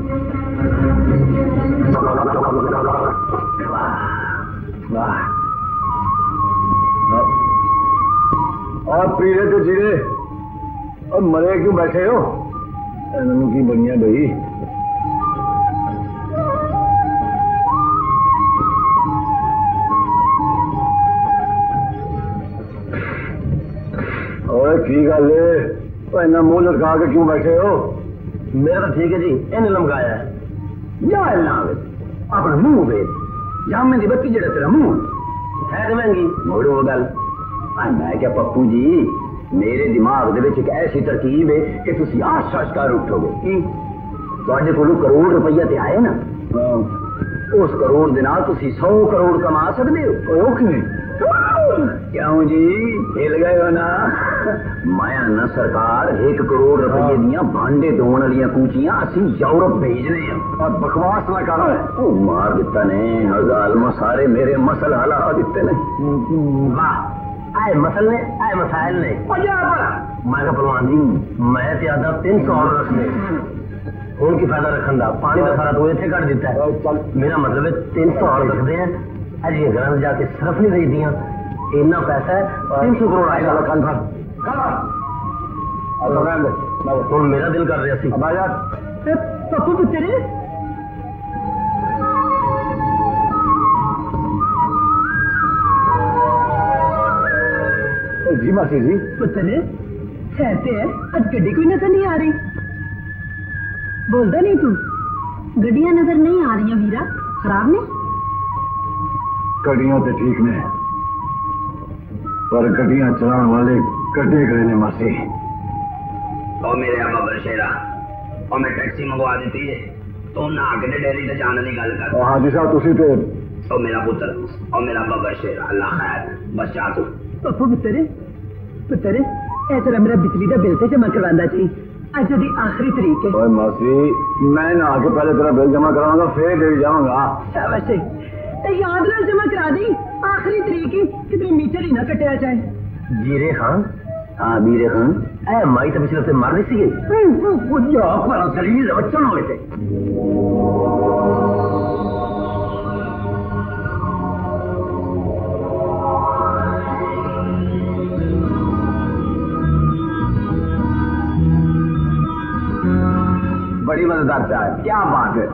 [SPEAKER 2] और पीरे तो जीरे और मरे क्यों बैठे हो की बनिया गई और की गल इन्ना मुंह लटका के क्यों बैठे हो
[SPEAKER 1] मेरा तो ठीक है जी इन्हें लमकाया है
[SPEAKER 2] जा अपना मुंह दे जामे दी बत्ती जेड़ा तेरा मुंह
[SPEAKER 1] है महंगी
[SPEAKER 2] मोड़ो वो गल मैं क्या पप्पू जी मेरे दिमाग दे विच एक ऐसी तरकीब है कि तुसी आस आस कर उठोगे तुहाडे कोलों करोड़ रुपया ते आए ना उस करोड़ दे नाल तुसी सौ करोड़ कमा सकदे हो ओ किवें क्यों जी हिल गए हो ना मैं ना सरकार एक करोड़ रुपये दियां भांडे धोने वाली कूचियां असी यूरोप भेजने और बकवास ना कर ओ मार दिता ने जालमा सारे मेरे मसल हला दिते ने
[SPEAKER 1] वाह आए मसल ने आए मसाइल ने मैं क्या परवान जी मैं ज्यादा तीन सौ और रख दे हूं की फायदा रखन का पानी का सारा तो इतने कट दिता है मेरा मतलब है तीन सौ और रखते हैं अज ये घर जाके सिर्फ नहीं रही दियां इतना पैसा है तीन सौ करोड़ आएगा कल हूं मेरा दिल कर रहा सी
[SPEAKER 5] पप्पू पुत्र
[SPEAKER 2] जी मासी जी
[SPEAKER 5] पुत्र कहते हैं आज गड्डी कोई नजर नहीं आ रही बोलता नहीं तू गड्डियां नजर नहीं आ रही वीरा खराब ने
[SPEAKER 2] गड्डियां तो ठीक ने पर गड्डियां चलाने वाले कटे गए ने मासी
[SPEAKER 3] और मेरे अब्बा बरशेरा और मैं टैक्सी मंगवा दी है तो ना के डेयरी से जाने की गल कर
[SPEAKER 2] हाँ जी साहब तुसी ते
[SPEAKER 3] और मेरा पुत्र और मेरा अब्बा बरशेरा अल्लाह खैर बस जा तू
[SPEAKER 5] पप्पू पुत्र पुत्र ऐसा मेरा बिजली का बिल तो जमा करवाना चाहिए अज दी आखिरी तरीक है
[SPEAKER 2] ओए मासी मैं ना आके पहले तेरा बिल जमा कराऊंगा फिर दे जाऊंगा
[SPEAKER 5] शाबाश तो याद ना जमा करा दी आखिरी तरीक है कितने मीटर ही ना कटिया जाए
[SPEAKER 1] जीरे खान हाँ बीरे खान ए माई तो पिछले हफ्ते मर रही सी
[SPEAKER 2] वो जा पर शरीर बच्चन हुए थे बड़ी मजेदार चाय क्या बात है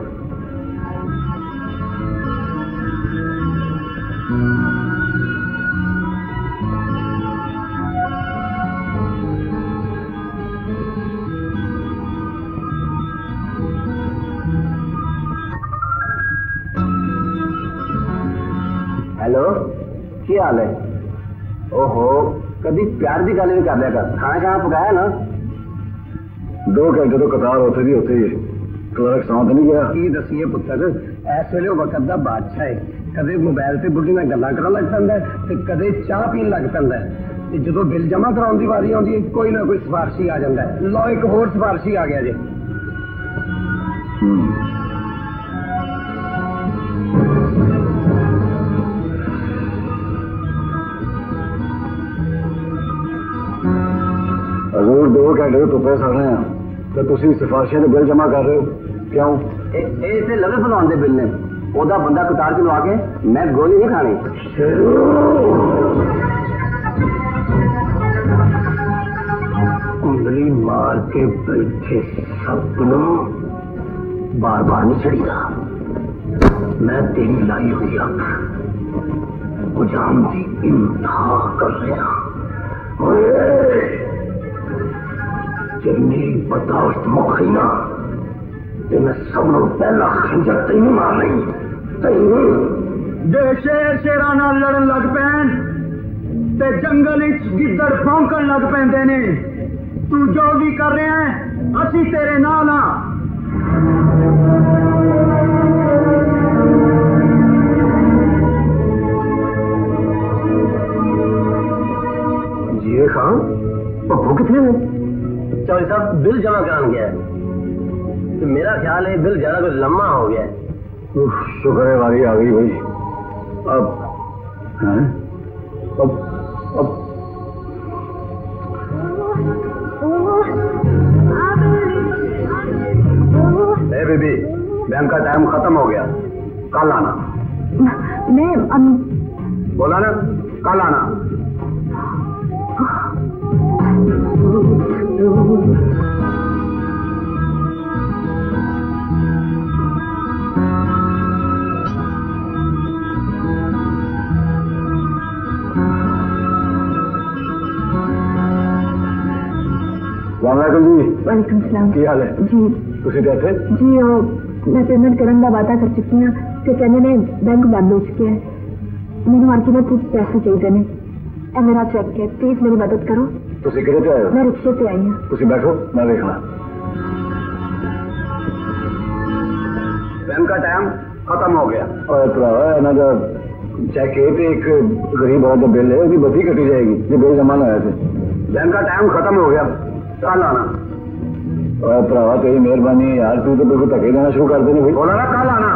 [SPEAKER 2] हेलो क्या हाल है ओहो कभी प्यार की गल भी कर लिया कर खाना खाना पकाया ना दो घंटे तो कतार होते भी होते ही क्लर्क सौंत नहीं गया की दसीए पुत्र इस वेले वक्त का बादशाह है कदे मोबाइल से बुढ़ी नाल गल्लां करन लग पैंदा ते कदे चाह पीन लग पैंदा ते जदों बिल जमा कराउण दी वारी आउंदी है कोई ना कोई सिफारशी आ जांदा है लो एक होर सिफारशी आ गया जी हजूर दो घंटे तो तुपे सड़ रहे हैं तो तुसी सिफारिशें दे बिल जमा कर रहे हो क्यों इसे लवे फलाउण दे बिल ने ओदा बंदा कतार च लवा के मैं गोली नहीं खानी कुंडली मार के बैठे सपनों बार बार नहीं छड़ीदा मैं तेरी लाई हुई अख गुजाम की इंतहा कर रहा जे मेरी बर्दाश्त मुखी ना ते मैं सब पहला खंजर तेन मारनी जे शेर शेरा नाल लड़न लग पैन
[SPEAKER 6] ते जंगल गिद्दड़ भौंकण लग पैंदे ने। तू जो भी कर रहे हैं असी तेरे नाल हां।
[SPEAKER 2] जी खान पप्पू कितने हैं?
[SPEAKER 1] चौधरी साहब बिल जमा कराने गया है। तो मेरा ख्याल है बिल ज्यादा कुछ लम्बा हो गया है।
[SPEAKER 2] शुक्र है वारी आ गई भाई। अब हैं? अब अब ए बेबी बैंक का टाइम खत्म हो गया, कल आना।
[SPEAKER 5] मैं अम...
[SPEAKER 2] बोला ना कल आना। वालेकुम जी।
[SPEAKER 5] वालेकुम सलाम।
[SPEAKER 2] की हाल है
[SPEAKER 5] जी
[SPEAKER 2] तुसी तो इत्थे?
[SPEAKER 5] जी ओ, मैं पेमेंट करने का वादा कर चुकी हूँ कि कहने ने बैंक बंद हो चुके हैं। मैंने मार्केट में कुछ पैसे चाहिए ने। ए मेरा चेक है, प्लीज मेरी मदद करो।
[SPEAKER 2] तुसी किधर से आए हो?
[SPEAKER 5] मैं रिक्शे से आई हूँ।
[SPEAKER 2] तुसी बैठो मैं देखना। बैंक का टाइम खत्म हो गया। और भरावा इन्हां दा चेक है ते एक गरीब औरत दा बिल है, उसकी बत्ती कटी जाएगी जो बिल जमा ना होया थे। बैंक का टाइम खत्म हो गया, कल आना। और भरावा तेरी मेहरबानी यार, तू तो बिल्कुल धक्के देना शुरू कर देने भाई। बोला ना कल आना।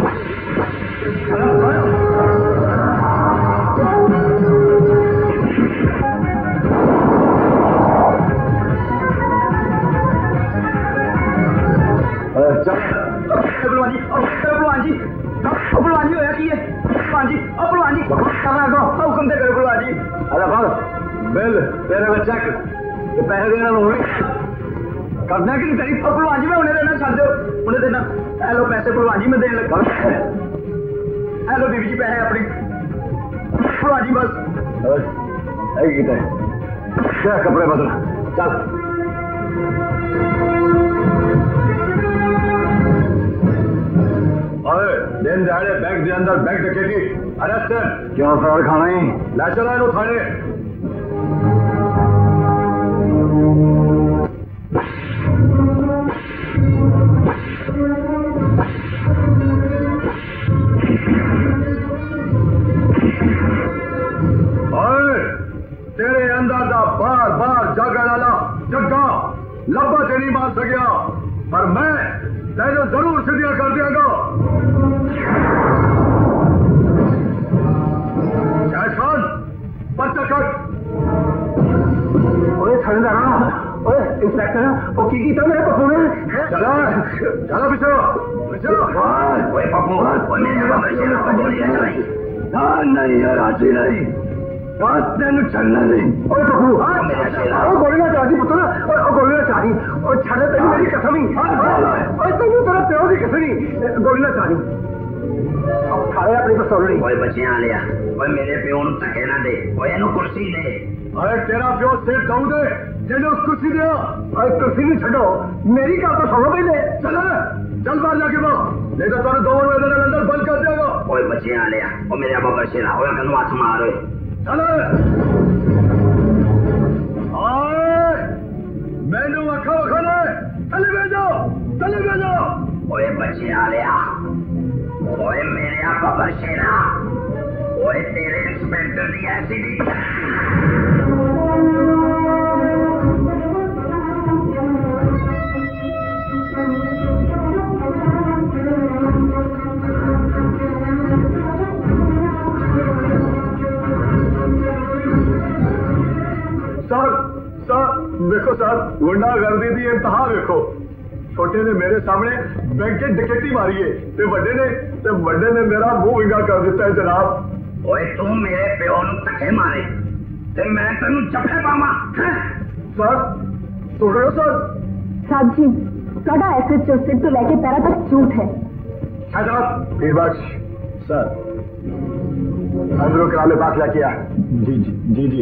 [SPEAKER 2] चल
[SPEAKER 6] भलवान जी, भलवान जी, भलवान जी होया की है? भलवान जी, भलवान जी करना दो, हुक्म दे करो भलवान जी।
[SPEAKER 2] अरे बस बिल तेरे में चेक ये पैसे देना होने
[SPEAKER 6] करना कि नहीं तेरी भलवान जी, मैं उन्हें देना छड़ दो, उन्हें देना। हेलो पैसे भलवान जी मैं देने लगा। हेलो बीबी जी पैसे अपनी भलवान जी बस
[SPEAKER 2] क्या कपड़े बदल चल। दिन दहाड़े बैंक के अंदर बैंक डकैती अरेस्ट कर। क्यों सर खाना ही ला चला लो थाने। तेरे अंदर का बार बार जागरण वाला जग्गा लब्बा से नहीं मार सकिया, पर मैं तेरे जरूर सीधिया कर दियागा। शाहजान पर्चा कट। ओए थानेदार, ओए इंस्पेक्टर, ओ की कीता मेरे पप्पू ने? चला चला पीछे पीछे। ओए पप्पू ओए मेरे बाबा से ना बोलिए नहीं। ना नहीं यार आज नहीं बात तेन चलना नहीं। ओए पप्पू ओ गोली ना चाही पुत्र, ओ गोली ना चाही, ओ छड़े तेरी मेरी कसम ही। ओए तैनू तेरा प्यो दी कसम ही, गोली ना चाही। अब थारे अपनी पिस्तौल नहीं।
[SPEAKER 3] ओए बच्चियां लिया, ओए मेरे प्यो नु धक्के ना दे, ओए इनु कुर्सी दे।
[SPEAKER 2] अरे तेरा प्यो सिर दऊ दे जेने कुर्सी दिया। अरे कुर्सी नहीं छड़ो, मेरी गल तो सुनो पहले। चल चल बाहर जाके बो, नहीं तो तेरे दो बजे तक अंदर बंद कर देगा।
[SPEAKER 3] ओए बच्चियां लिया, ओ मेरे बाबा बच्चियां, ओए कनु हाथ मार ओए।
[SPEAKER 2] चल मैनू अखा खाना चले भेजो चले भेजो।
[SPEAKER 3] ओए बच्चियां लिया, ओए मेरे आपा बर्शेना, ओए तेरे इंस्पेक्टर दी ऐसी दी।
[SPEAKER 2] सर सर देखो सर, गुंडागर्दी दी इंतहा देखो। छोटे ने मेरे सामने बैंक की डकैती मारी है, ते बड़े ने ते बड़े ने मेरा मुंह विंगा कर दिता है जनाब।
[SPEAKER 3] ओए तू मेरे प्यो नु धक्के मारे ते मैं तेनू जफे पावां।
[SPEAKER 2] सर सुन रहे हो सर?
[SPEAKER 5] साहब जी साडा एसएचओ सिर तो लेके पैरा तक झूठ है।
[SPEAKER 2] साहब बख्श सर अंदरों कराले बात क्या किया? जी जी जी जी।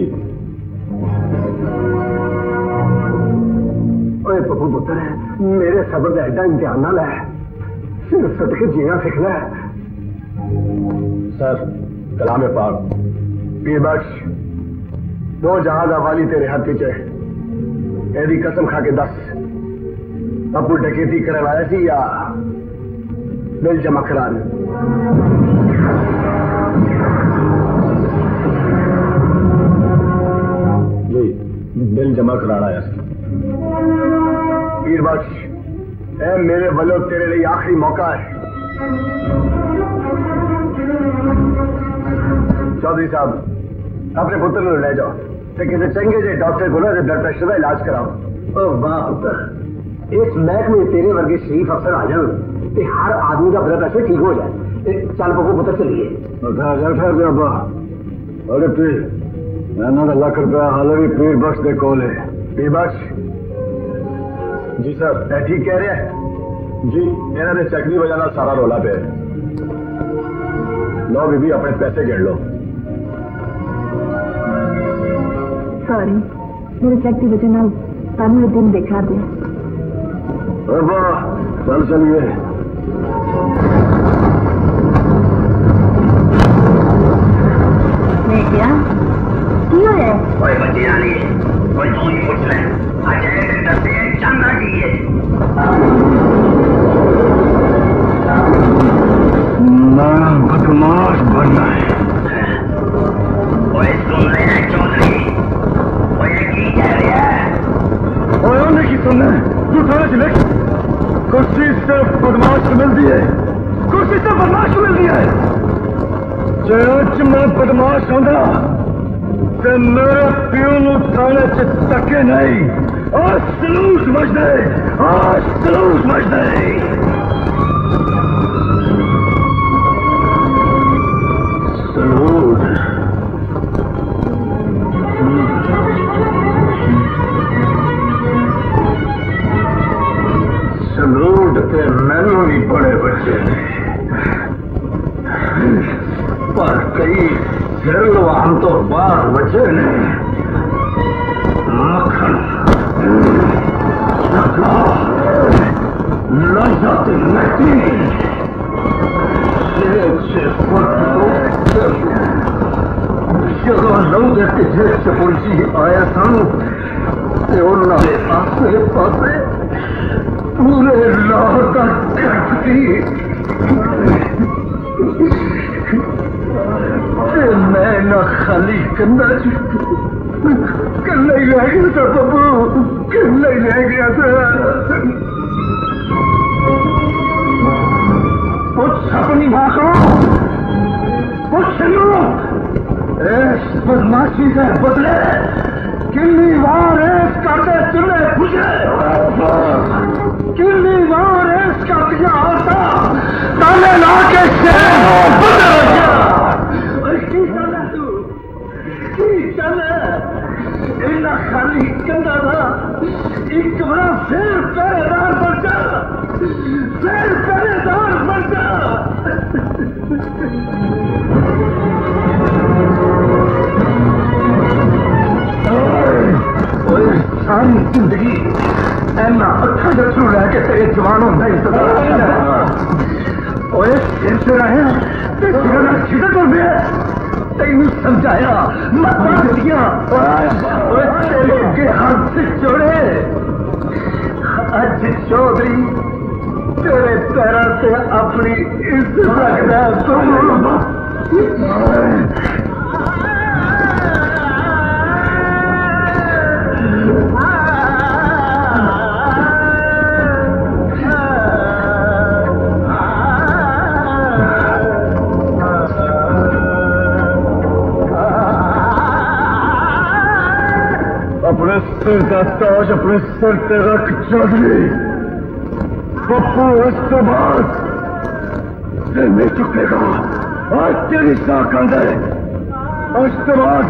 [SPEAKER 2] ओए पप्पू पुत्र है मेरे सबर का एडा इम्तिहान ना लै, सिर सट के जीना सीख लै। सर कलाम पाक पीर बख्श दो जहाज वाली तेरे हाथ च एदी कसम खा के दस, अबू डकैती करन आया सी या बिल जमा करा रहे? जी बिल जमा कराना आया सी। पीर बख्श, ए मेरे वालों तेरे लिए आखिरी मौका है। चौधरी साहब, अपने पुत्र को ले जाओ ते किसी चंगे जे डॉक्टर को ना ब्लड प्रेशर का इलाज कराओ। ओ वाह पुत्र, इस महकमे तेरे वर्गे शरीफ अफसर आ जाए ते हर आदमी का ब्लड प्रेशर ठीक हो जाए। चल बबू पुत्र चलिए। अरे पीर इन्हों का लाख रुपया हाल भी पीर बख्श के कोल है। पीर बख्श जी सर, ए ठीक कह रहे हैं जी, इन्होंने चेक की वजह सारा रौला पे। लो बीबी अपने पैसे गिन लो।
[SPEAKER 5] सॉरी, मेरे चेक की वजह ना तानू दिन देखा दे।
[SPEAKER 2] चल चलिए।
[SPEAKER 5] मैं क्या की हो है?
[SPEAKER 1] कोई बच्ची आनी है, कोई तू ही पूछ ले। अजय के दस्ते चंदा की है।
[SPEAKER 2] मैं बदमाश बनना है।
[SPEAKER 1] ओए सुन रहे हैं चौधरी, ओए की कह रहे हैं?
[SPEAKER 2] ओए उन्हें की सुनना है? तू थाने से लिख, कुर्सी से बदमाश मिलती है, कुर्सी से बदमाश मिलती है। जे अच मैं बदमाश होंदा ते मेरे प्यो नू थाने च तके नहीं। और सलूट समझ दे, और सलूट समझ दे। सलूट सलूट के मैनू भी बड़े बच्चे ने, पर कई सिरलवान तो बाहर बचे ने। मक्खन लज्जत नहीं ਜਦੋਂ ਲੰਘੇ ਪਿੱਛੇ ਚ ਪੁਲਿਸ ਆਇਆ ਸਾਨੂੰ ਤੇ ਉਹਨਾਂ ਦੇ ਆਸੇ ਪਾਸੇ ਪੂਰੇ ਲਾਹੌਰ ਦਾ ਕੱਟਦੀ ਤੇ ਮੈਂ ਨਾ ਖਾਲੀ ਕੰਨਾਂ ਚ ਕੱਲਾ ਹੀ ਰਹਿ ਗਿਆ ਤਾਂ ਬੱਬੂ, ਕੱਲਾ ਹੀ ਰਹਿ ਗਿਆ ਤਾਂ। कुछ अपनी माँ को कुछ लो, इस बदमाशी के बदले कितनी बार इस करते चूल्हे बुझे, कितनी बार इस का दिया होता ताले ला के शेर बदल गया। की चले तू, की चले इन्ना खाली कंधा था, एक बड़ा फिर पहरेदार बन जा, फिर पहरेदार बन जा। सारी जिंदगी ऐना अच्छा जत्रू लैके तेरे जवान होंदा इंतजार सिर से रहे छिड़ कर दे। तेन समझाया मत दिया तेरे के हाथ से जोड़े। अज चौधरी तेरे पैरों से अपनी इज्जत रखना। अपने सिर का ताज अपने सिर पे रख चौधरी। पप्पू इस तो बाद सिर नहीं चुकेगा। आज तेरी साख अंदर आज तो बाद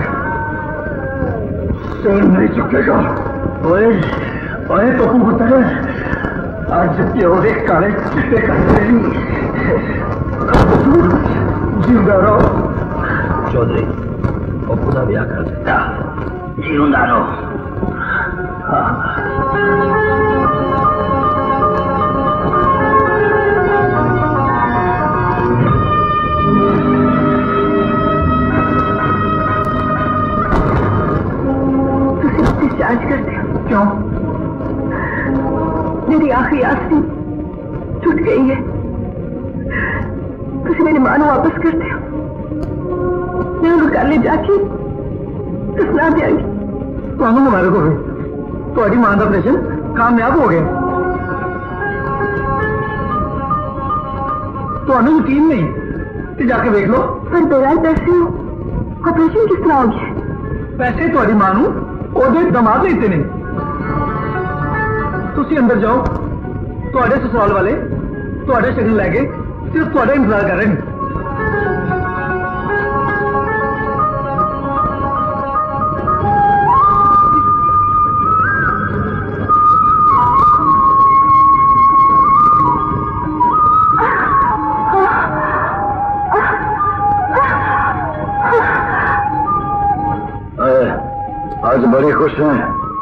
[SPEAKER 2] सिर नहीं चुकेगा। ओए ओए पप्पू पुत्र आज प्यो दे काले चिट्टे करते जिंदा रहो।
[SPEAKER 1] चौधरी पप्पू का ब्याह कर दिता जिंदा रहो।
[SPEAKER 5] तुम मेरी मां वापस करते हो, मैं उन्हें कल ही जाके सुना देंगी।
[SPEAKER 6] ਤੁਹਾਨੂੰ ਮੁਬਾਰਕ ਹੋਵੇ, ਤੁਹਾਡੀ ਮਾਂ ਦਾ ਆਪਰੇਸ਼ਨ ਕਾਮਯਾਬ ਹੋ ਗਿਆ। ਤੁਹਾਨੂੰ ਯਕੀਨ ਨਹੀਂ ਤੇ ਜਾ ਕੇ ਵੇਖ ਲਓ।
[SPEAKER 5] पर बगैर पैसे ऑपरेशन किस तरह हो गया?
[SPEAKER 6] ਪੈਸੇ ਤੁਹਾਡੀ ਮਾਂ ਨੂੰ ਉਹਦੇ ਦਮਾਦ ਨੇ ਦਿੱਤੇ ਨੇ। ਤੁਸੀਂ ਅੰਦਰ ਜਾਓ, ਤੁਹਾਡੇ ਸਸੁਰਾਲ ਵਾਲੇ ਤੁਹਾਡੇ ਸ਼ਗਨ ਲੈ ਕੇ ਸਿਰਫ ਤੁਹਾਡਾ ਇੰਤਜ਼ਾਰ ਕਰ ਰਹੇ ਨੇ।
[SPEAKER 2] आज बड़े खुश हैं।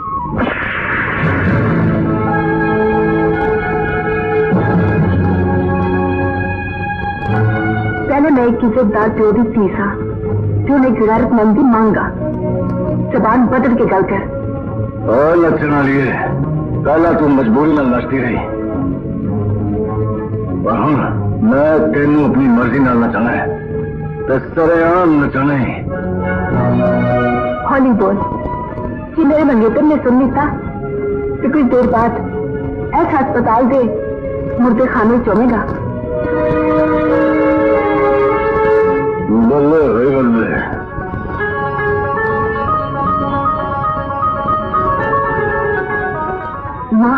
[SPEAKER 5] पहले मैं एक इज्जतदार प्यो दी धी सा जो ने गैरतमंद दी मांगा जबान बदल के गल कर।
[SPEAKER 2] और नचन वाली है, पहला तू मजबूरी में नचती रही, और हुण मैं तेनू अपनी मर्जी नाल नचाना है ते सरेआम नचाना है।
[SPEAKER 5] हौली बोल, कि मेरे मंगेतर ने सुन लीता तो कुछ देर बाद ऐसा अस्पताल दे मुर्दे खाने चौमेगा।
[SPEAKER 2] बल्ले भाई बल्ले।
[SPEAKER 5] माँ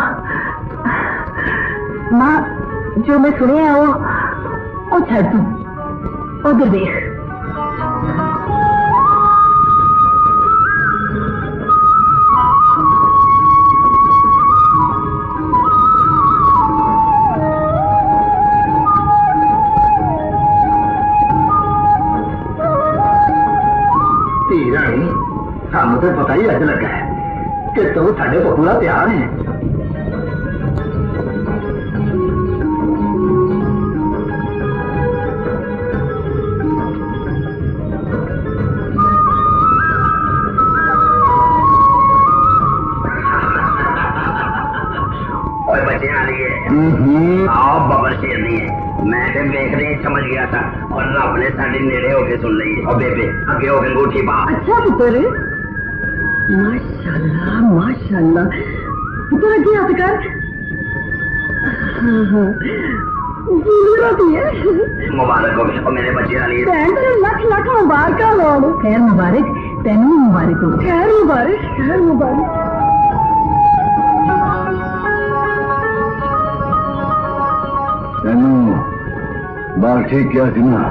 [SPEAKER 5] माँ जो मैं सुने है वो वो छड़ तू उधर देख।
[SPEAKER 6] सानू तो पता ही अज लगा है कि तू साडे को पूरा तैयार है।
[SPEAKER 3] और बच्चे आ लिए आओ बबर शेर नहीं है, मैं तो देखने समझ गया था और रब ने साढ़े नेड़े होके सुन ली। और बेबे आगे होके अंगूठी पा।
[SPEAKER 5] अच्छा पुत्र, माशाल्लाह माशाल्लाह, पुत्र आगे हाथ कर। हाँ हाँ
[SPEAKER 3] मुबारक हो और मेरे बच्चे वाली
[SPEAKER 5] लख लख मुबारक हो। खैर मुबारक, तेनू मुबारक हो। खैर मुबारक, खैर मुबारक।
[SPEAKER 2] तेनू बाल ठीक क्या थी ना?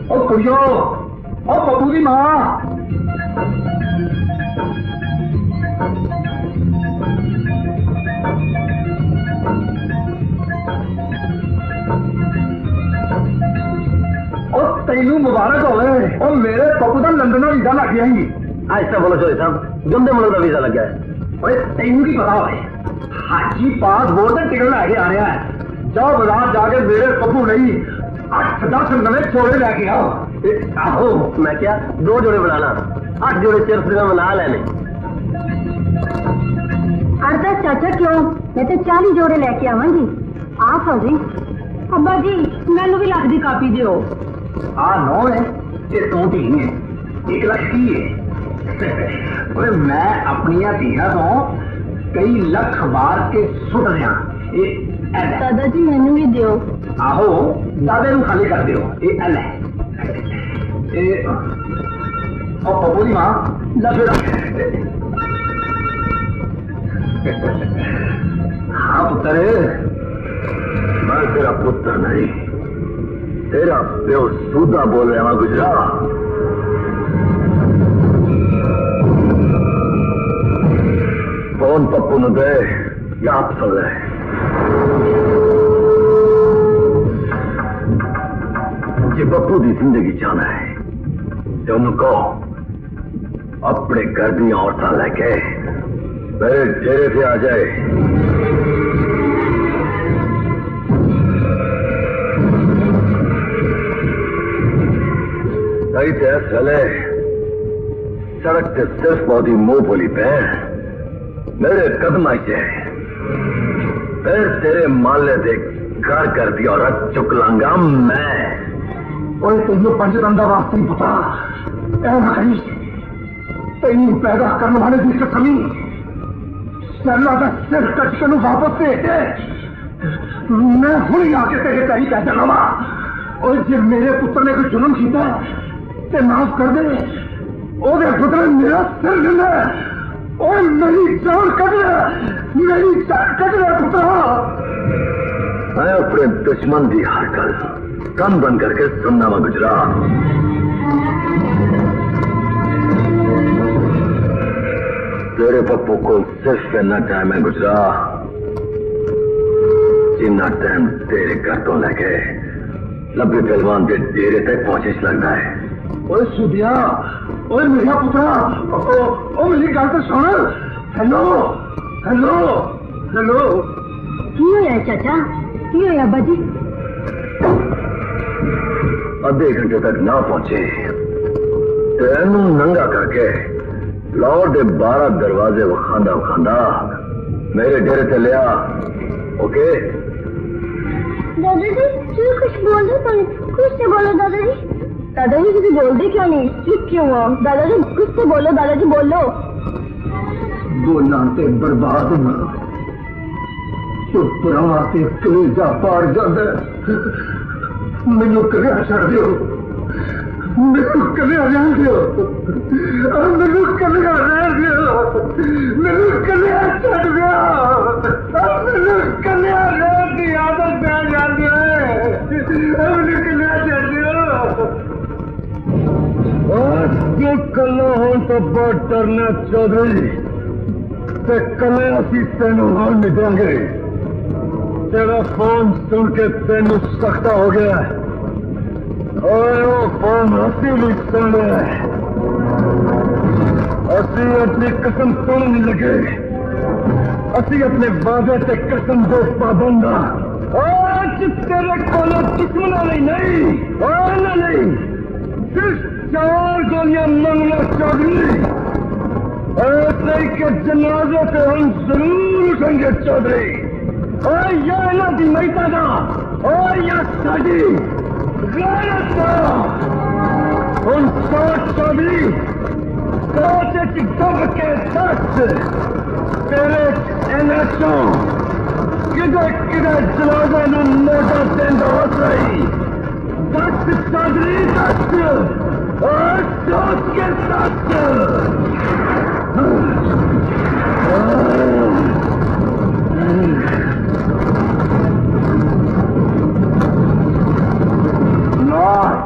[SPEAKER 6] ओ कुड़ियो, ओ बबू की मां। तेनू मुबारक हो मेरे पप्पू का लंदन का वीजा लग गया ही।
[SPEAKER 1] ऐसा बोलो चोरी साहब, गंदे मुल्क का वीजा लग गया है।
[SPEAKER 6] तेनू की पता हो हाजी पासपोर्ट टिकट लैके आ रहा है। जाओ बाजार जाके मेरे पप्पू नहीं अठ दस नवे जोड़े लैके आओ।
[SPEAKER 1] आहो मैं क्या दो जोड़े बनाना, अठ जोड़े सिर्फ बना लेने।
[SPEAKER 5] अठ दस चाचा क्यों, मैं तो चाली जोड़े लेके आवांगी। आप हाजी अब्बा जी मैनू भी लख दी कापी दियो।
[SPEAKER 6] आ नौ है ते तू धी है, एक लख की है। मैं अपनिया धिया तो कई लख बार के सुट दिया।
[SPEAKER 5] दादा जी मैनू भी दियो।
[SPEAKER 6] आहो दादे नू खाली कर दियो। ये एल है और पप्पू दी मां लफे। हाँ पुत्र,
[SPEAKER 2] मैं तेरा पुत्र नहीं, तेरा प्यो सूदा बोल रहा हूं गुजरा। फोन पप्पू ने दे या आप सुन रहे। ये पप्पू की जिंदगी जाना है तो उनको अपने घर की औरतें लेके मेरे डेरे से आ जाए। कई तय चले सड़क से सिर्फ बहुत ही मुंह बोली पे मेरे कदम आई जाए, फिर तेरे माले दे घर कर दिया और चुक लांगा मैं।
[SPEAKER 6] और तेनों पंचतन का वास्ते नहीं पता, ऐसा कहीं तेन पैदा करने वाले की कमी सैला का सिर कट के वापस दे दे। मैं हुई आके तेरे पैरी पै जाना वा। और जो मेरे पुत्र ने कोई जुल्म किया ते माफ कर दे, ओदे पुत्र मेरा सिर लेना और मेरी जान कट ले, मेरी जान कट ले पुत्रा।
[SPEAKER 2] मैं अपने दुश्मन की हरकत कम बन करके सुनना मैं गुजरा। तेरे पप्पू को सिर्फ इतना टाइम है गुजरा जिन्ना टाइम तेरे घर तो लेके लंबे पहलवान के डेरे तक पहुंचे लगता है।
[SPEAKER 6] ओए सुदिया, ओए मेरा पुत्रा, ओ, ओ मेरी गल तो सुन। Hello hello hello.
[SPEAKER 5] की होया चाचा, की होया अब्बा जी?
[SPEAKER 2] आधे घंटे तक ना पहुंचे तेनू नंगा करके लौट दे बारह दरवाजे वखांदा वखांदा मेरे डेरे से लिया। ओके
[SPEAKER 4] दादाजी तुम कुछ बोल दो, कुछ से बोलो दादाजी।
[SPEAKER 5] दादाजी किसी बोल दे क्यों नहीं, चुप क्यों हो? दादाजी कुछ से बोलो, दादाजी बोलो।
[SPEAKER 6] बोलना ते बर्बाद होना, चुप रहा ते कलेजा पार जाता। मैनू कलिया छड़ दियो, मैनू कलिया रहन दियो, मैनू कलिया रहन दियो, मैनू कलिया छड़ दियो, मैनू कलिया रहन दी आदत पै जाती है, मैनू कलिया छड़ दियो। कलो हो तो बहुत डरना चौधरी, ते कले असी तेनू हाँ मिटांगे। तेरा फोन सुन के तेनू सख्ता हो गया और वो फोन असली सुन रहा है। असी अपनी कसम तोड़ने लगे, असी अपने वादे से कसम दो पाबंदा। आज तेरे को दुश्मना नहीं, और नहीं सिर्फ चार गोलियां मंगला चौधरी। ऐसे के जनाजे पे हम जरूर उठेंगे चौधरी। और यह ना दी मैता दा, और यह साड़ी गलत दा। उन सोच चौधरी सोच की दब के सच तेरे एनएसओ किधर किधर जनाजे नु मोटा देंदा होत रही। दस चौधरी दस और सोच के सच।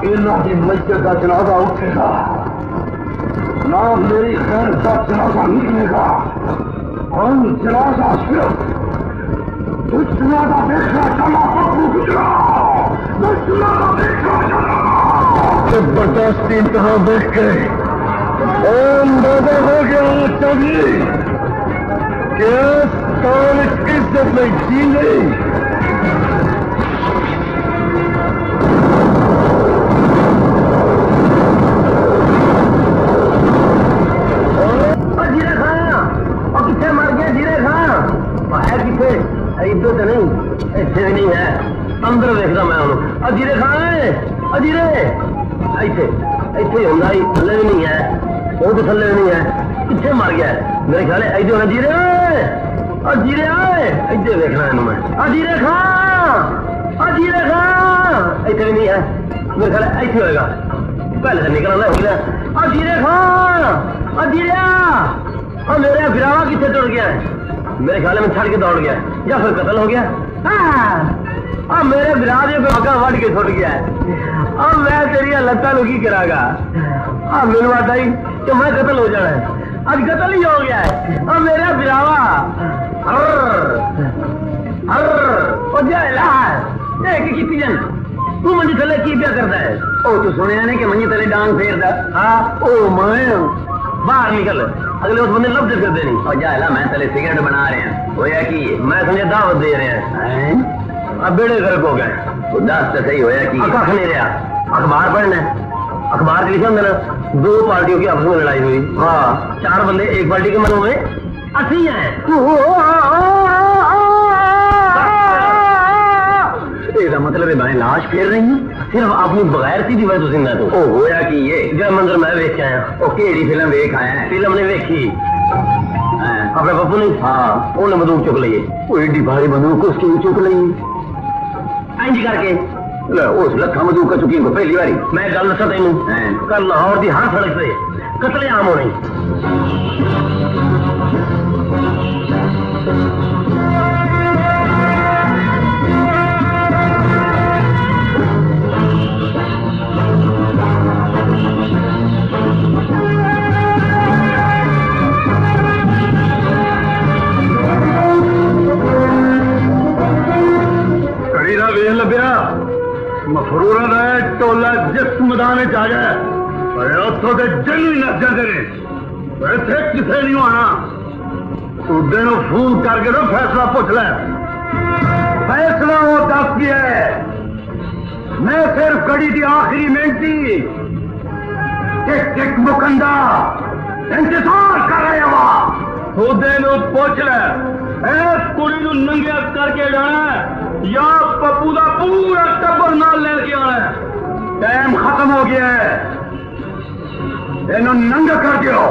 [SPEAKER 6] बेला की मस्जिद का जनाजा उठेगा, ना मेरी खैर का जनाजा निकलेगा। हम जनाजा सिर्फ दुश्मन का देखना चला पप्पू गुजरा, दुश्मन का देखना चला। जबरदस्ती इंतहा देख के अंदाजा हो गया तभी क्या तारीख इज्जत में जी नहीं।
[SPEAKER 1] कितने मर गया जीरे खां है कितने इधर तो नहीं इतने भी नहीं है अंदर देखता मैं उन्होंने अजीरे खां अजीरे ऐसे ऐसे होंगे ही थले भी नहीं है वो तो थले भी नहीं है कितने मर गया मेरे ख्याल है ऐसे होना जीरे अजीरे आए ऐसे देखना है मैं अजीरे खां अजीरे खां ऐसे भी नहीं है मेरे ख्याल है ऐसे होएगा पहले से निकलना हो गया अजीरे खां अजीरे और मेरा बिरावा कितने टूट गया है मेरे ख्याल में छड़ के दौड़ गया है या फिर कत्ल हो गया। हाँ मेरे बिराजे पे मक्का वट के छुट गया है अब मैं तेरी लत्ता लुकी करागा। हाँ मैंने बात आई कि मैं कत्ल हो जाना है अब कत्ल ही हो गया है अब मेरा बिरावा कितनी जन तू मंजी थले की क्या करता है ओ तू सुने नहीं कि मंजी थले डांग फेरदा। हाँ ओ मैं बाहर निकल अगले उस बंदे लफ्ज कर देनी और जाला मैं तले सिगरेट बना रहे हैं होया कि मैं समझे दावत दे रहे हैं अब बेड़े गर्क हो गए उदास तो सही होया कि कख नहीं रहा अखबार पढ़ना अखबार के लिखे होंगे ना दो पार्टियों की आपस में लड़ाई हुई। हाँ चार बंदे एक पार्टी के मनों में अच्छी हैं इसका मतलब है भाई लाश फेर रही है सिर्फ अपनी बगैर सीधी वजह से जिंदा तो ओ होया कि ये जो मंजर मैं वेख के आया ओ केड़ी फिल्म वेख आया फिल्म ने वेखी अपने पप्पू ने हाँ उन्हें बंदूक चुक ली वो एडी भारी बंदूक उसकी चुक ली इंज करके उस लखा बंदूक का चुकी को पहली बारी मैं गल दसा तेन कल लाहौर की हर सड़क से कतलेआम होने
[SPEAKER 6] वेख लभ्या मफरूरा का टोला जिस मैदान आ गया उतों के जन भी नस जाते ने इतने किसे नहीं आना सूबे को फोन करके ना फैसला पूछ लै फैसला वो दस गया है मैं सिर्फ कड़ी की आखिरी मिनटी टिक टिक मुकंदा इंतजार कर रहे हो सूबे को पूछ लै इस कुड़ी को नंगिया करके जाना या पप्पू का पूरा टब्बर नाल लेके आना टाइम खत्म हो गया है इन्हों नंगा कर दियो।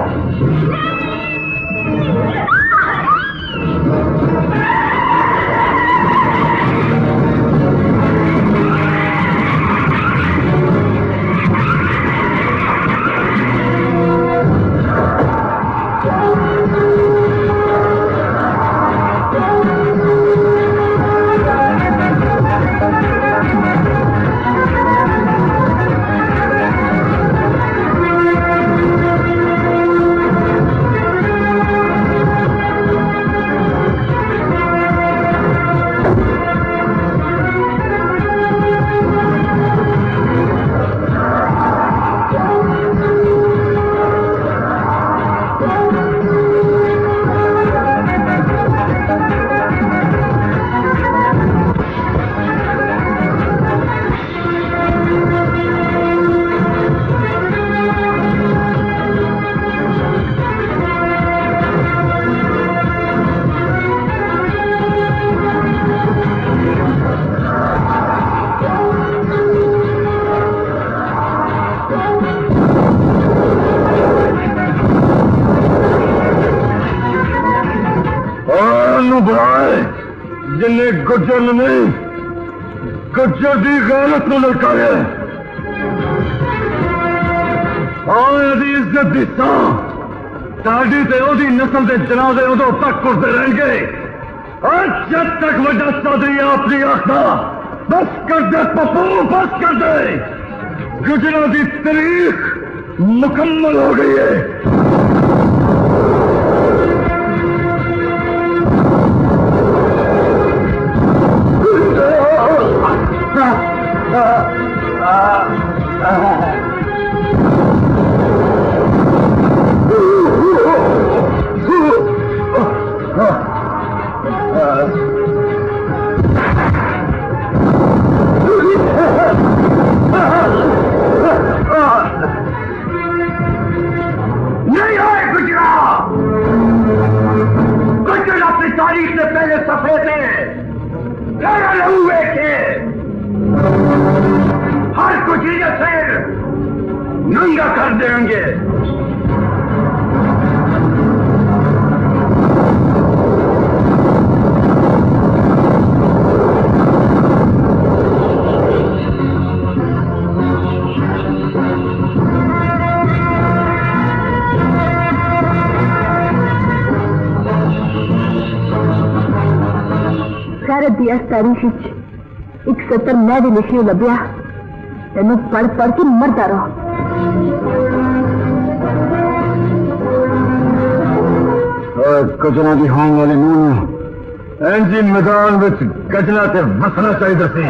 [SPEAKER 6] जिन्हें गुजर ने गुजर की गैरत को लड़काया इज्जत की साड़ी ते ओदी नस्ल के जनाजे उदों तक उड़ते रहेंगे और जब तक वड्डा चौधरी अपनी आखदा बस कर दे पप्पू बस कर दे गुजराती तारीख मुकम्मल हो गई है। नहीं आए गुजरात, गुजरात अपनी तारीख से पहले सफेद है, हुए थे हर कुछ से नंगा कर देंगे।
[SPEAKER 5] दिया तारीख एक सत्तर मैं भी लिखी लभ्या तेन पढ़ पढ़ के मरता रहो।
[SPEAKER 6] गजना की होने वाले नून इंजी मैदान में गजना से वसना चाहिए सी।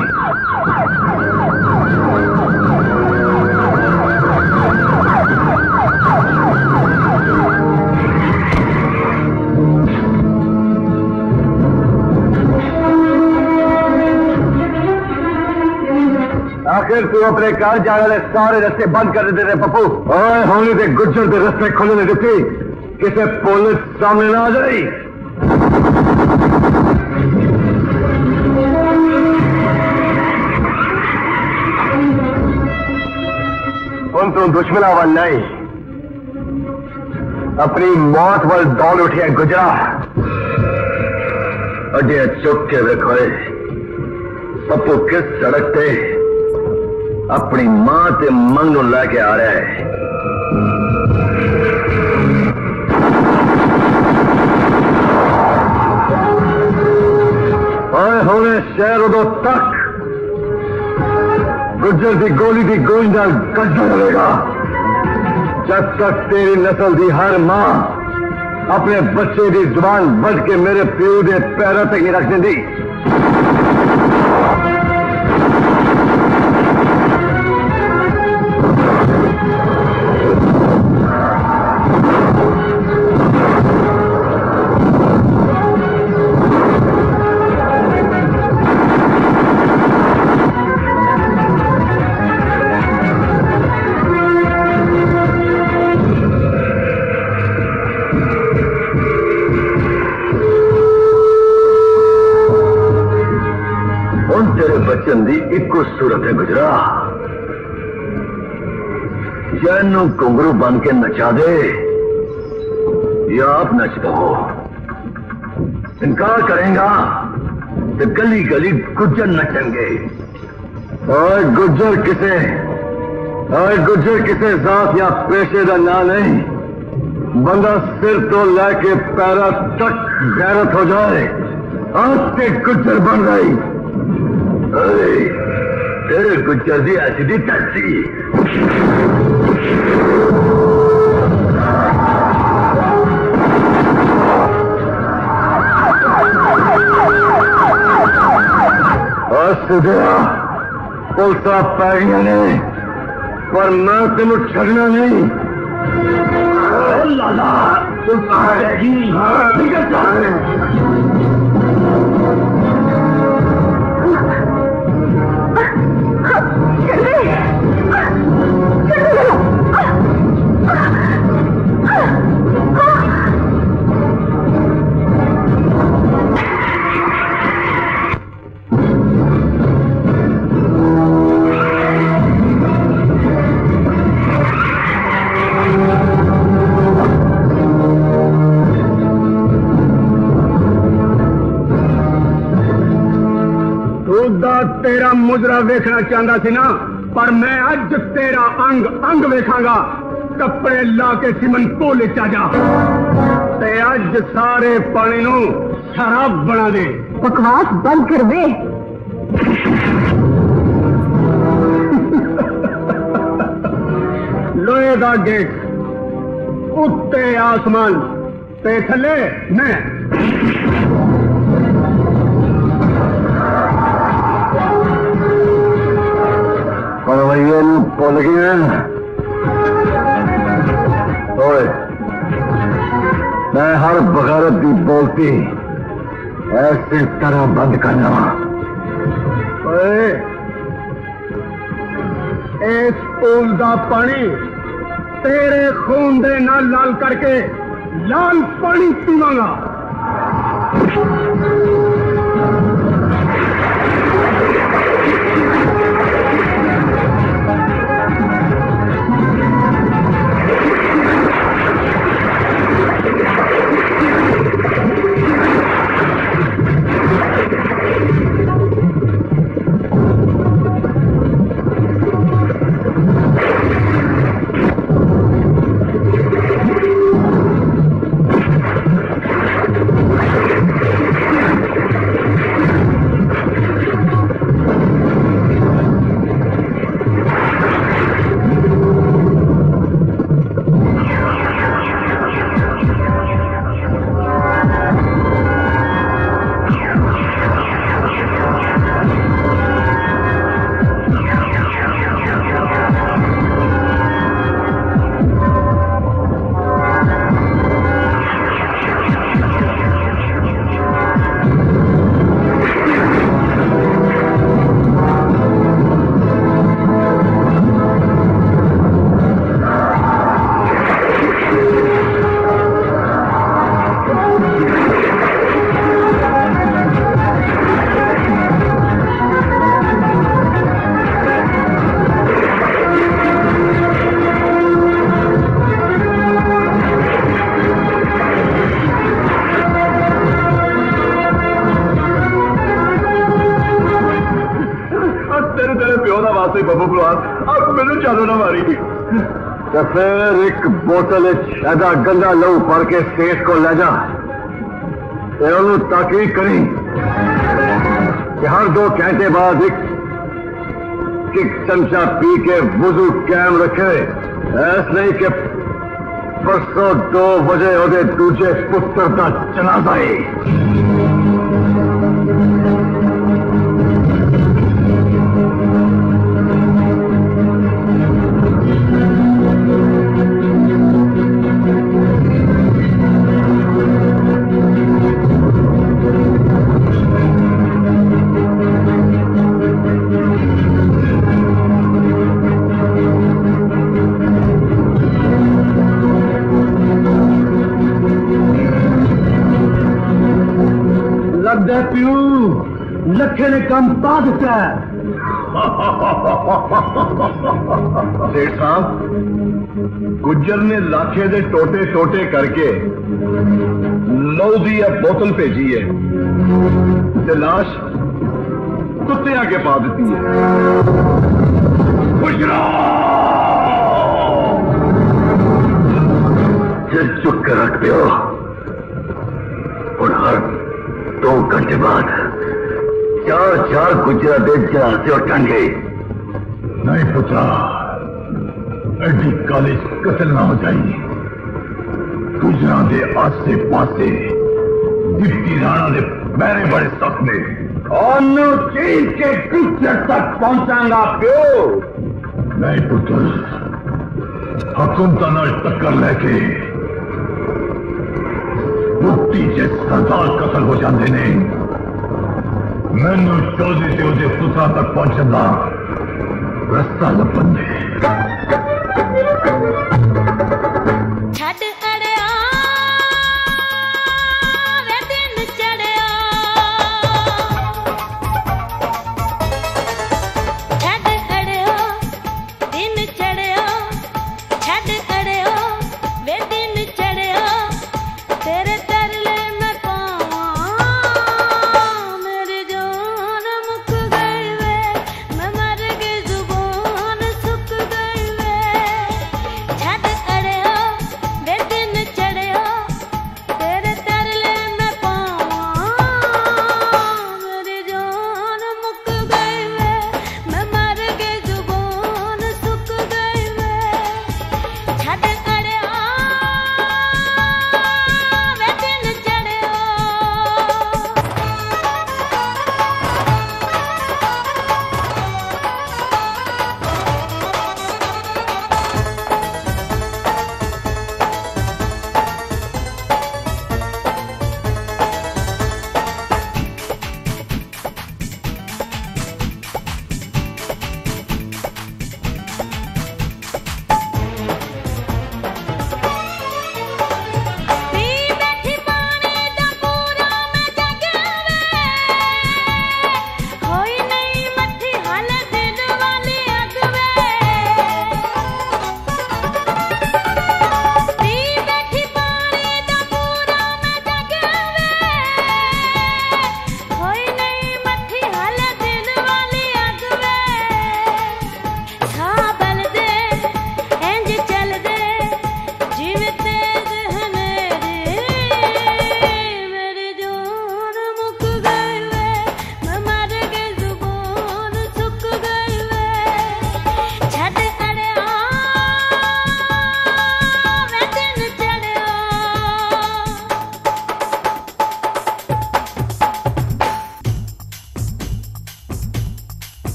[SPEAKER 6] आखिर तू अपने घर जाने वाले सारे रस्ते बंद कर देते पप्पू। और होने से गुजर के रस्ते खुलने देती किसे पुलिस सामने ना आ जाए। उन तू दुश्मना वाल नहीं अपनी मौत वाल दौड़ उठिया गुजरा। अड्डिया चुप के देखो पप्पू किस सड़क पे अपनी मां ते मंग नूं लैके आ रहा है। और होने शहर उदों तक गुजर की गोली की गूंज नाल गजदा रहेगा जब तक तेरी नस्ल की हर मां अपने बच्चे की जुबान बढ़ के मेरे प्यो के पैरों तक नहीं रख देती। बचन की इको सूरत है गुजरा, या इनू घुंघरू बन के नचा दे या आप नच दो। इनकार करेगा तो गली गली गुज्जर नचेंगे। और गुज्जर किसे और गुज्जर किसे जात या पेशे का ना नहीं, बंदा सिर तो लेके पैरा तक गैरत हो जाए आज से गुज्जर बन गई। अरे तेरे गुज्जर की ऐसी दी टैक्सी पुलसा पै गई ने पर मैं तेन छड़ना नहीं। लाला पुलसा तेरा मुजरा वेखना चाहता सी ना, पर मैं अज तेरा अंग अंग वेखांगा। कपड़े ला के सिमन पोले चा जा ते अज सारे पानी नू शराब बना दे।
[SPEAKER 5] बकवास बंद कर वे।
[SPEAKER 6] दा गेट उत्ते आसमान ते थले मैं
[SPEAKER 2] परवैयन बोल गए ओए मैं हर बगारत की बोलती ऐसे तरह बंद करना।
[SPEAKER 6] ओए इस पुल का पानी तेरे खून दे नाल लाल करके लाल पानी पीवांगा।
[SPEAKER 2] तो फिर एक बोतल ऐसा गंदा लहू भर के सेठ को ले जा ताकि करी कि हर दो घंटे बाद एक एक चमचा पी के वुजू कायम रखे। ऐसा नहीं कि परसों दो बजे ओदे दूजे पुत्र का जनाजा है। लखे ने कम पा दिता है।
[SPEAKER 6] सेठ साहब गुज्जर ने लाखे दे टोटे टोटे करके लहू दी बोतल भेजी है ते लाश कुत्ते आके पा दी है।
[SPEAKER 2] सिर चुक कर रख दो और हर दो घंटे बाद चार चार गुजरात जहां से उठेंगे।
[SPEAKER 6] नहीं पुत्रा एडी कॉलेज कतल ना हो जाए। गुजरात के आसे पासे डिप्टी राणा ने मेरे बड़े सपने चीन के गुजर तक पहुंचाऊंगा प्यो। नहीं पुत्र हुकुमता नाल टक्कर लेके मुक्ति के सरदार कतल हो जाते ने। मैनू चौधरी से उसके पुत्रा तक पहुंचना रास्ता लपन दे।
[SPEAKER 4] मैं मर गई जुबान सुख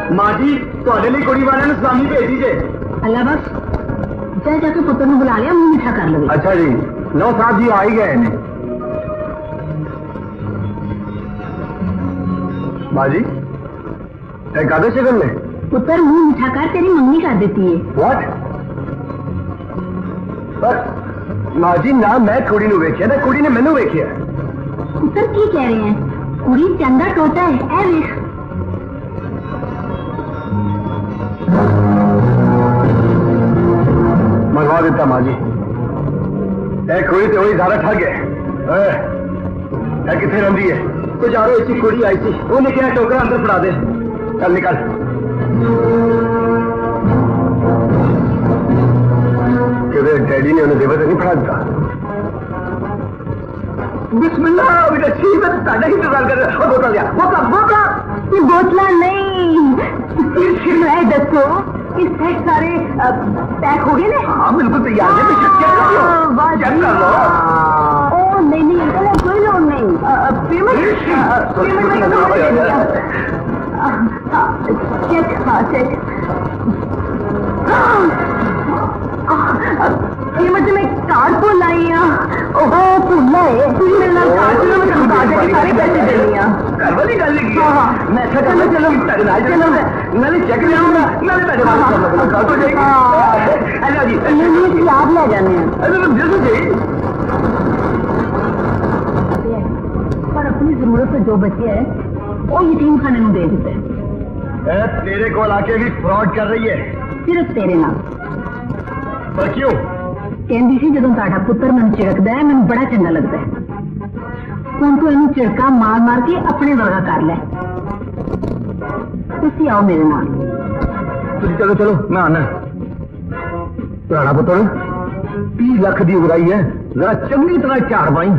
[SPEAKER 6] मां जी ਤੁਹਾਡੇ ਲਈ ਕੁੜੀ ਵਾਲਿਆਂ ਨੇ ਸਲਾਮੀ ਭੇਜੀ ਜੇ
[SPEAKER 5] अल्लाह बस जा जाके पुत्र ने बुला लिया मुंह मीठा कर लो
[SPEAKER 6] अच्छा जी नो साहब जी आ ही गए ने मां जी एक आधे से कर ले
[SPEAKER 5] पुत्र मुंह मीठा कर तेरी मम्मी कर देती है
[SPEAKER 6] व्हाट पर मां जी ना मैं कुड़ी नु वेखिया ना कुड़ी ने मैनू वेखिया
[SPEAKER 5] पुत्र की कह रहे हैं कुड़ी चंदा टोटा है ए वेख
[SPEAKER 6] मंगवा देता मां जी ए कुड़ी तो वही सारा ठग है ए कितने रही है कुछ आरो ऐसी कुड़ी आई थी उन्हें क्या टोकरा अंदर फड़ा दे चल निकल कि डैडी ने उन्हें देवर नहीं फड़ा दिया बिस्मिल्लाह बेटा ठीक है ताड़ा ही इंतजार कर रहा है बोतल लिया बोतल बोतल
[SPEAKER 5] बोतला नहीं फिर मैं दसो इस साइड सारे पैक हो गए ना
[SPEAKER 6] हाँ बिल्कुल तैयार है चेक कर लो चेक कर लो
[SPEAKER 5] ओ नहीं नहीं इतना कोई लोड नहीं पेमेंट पेमेंट चेक हाँ चेक पेमेंट में कार्ड भूल आई हाँ ओहो भूला है मेरे नाल कार्ड में कार्ड के सारे पैसे दे लिया
[SPEAKER 6] घर वाली गल की मैं अच्छा चलो चलो चलो मैंने चेक ले आऊंगा मैंने पैसे वापस कर लूंगा कल तो जाएगी अल्लाह जी
[SPEAKER 5] नहीं नहीं आप ले जाने हैं
[SPEAKER 6] अरे तो जल्दी जी
[SPEAKER 5] पर अपनी जरूरत से जो बचे है वो यतीम खाने में दे देते हैं
[SPEAKER 6] तेरे को आके भी फ्रॉड कर रही है
[SPEAKER 5] सिर्फ तेरे नाल
[SPEAKER 6] पर क्यों
[SPEAKER 5] कहती सी जो ताड़ा पुत्र मैंने झिड़कता है मैंने बड़ा चंगा लगता है हूं तू इन झिड़का मार मार के अपने वर्गा कर लै तुसी आओ मेरे नाल
[SPEAKER 6] चलो चलो मैं आना पुराना पुत्र तीस लाख की उगराई है जरा चंगी तरह चार पाई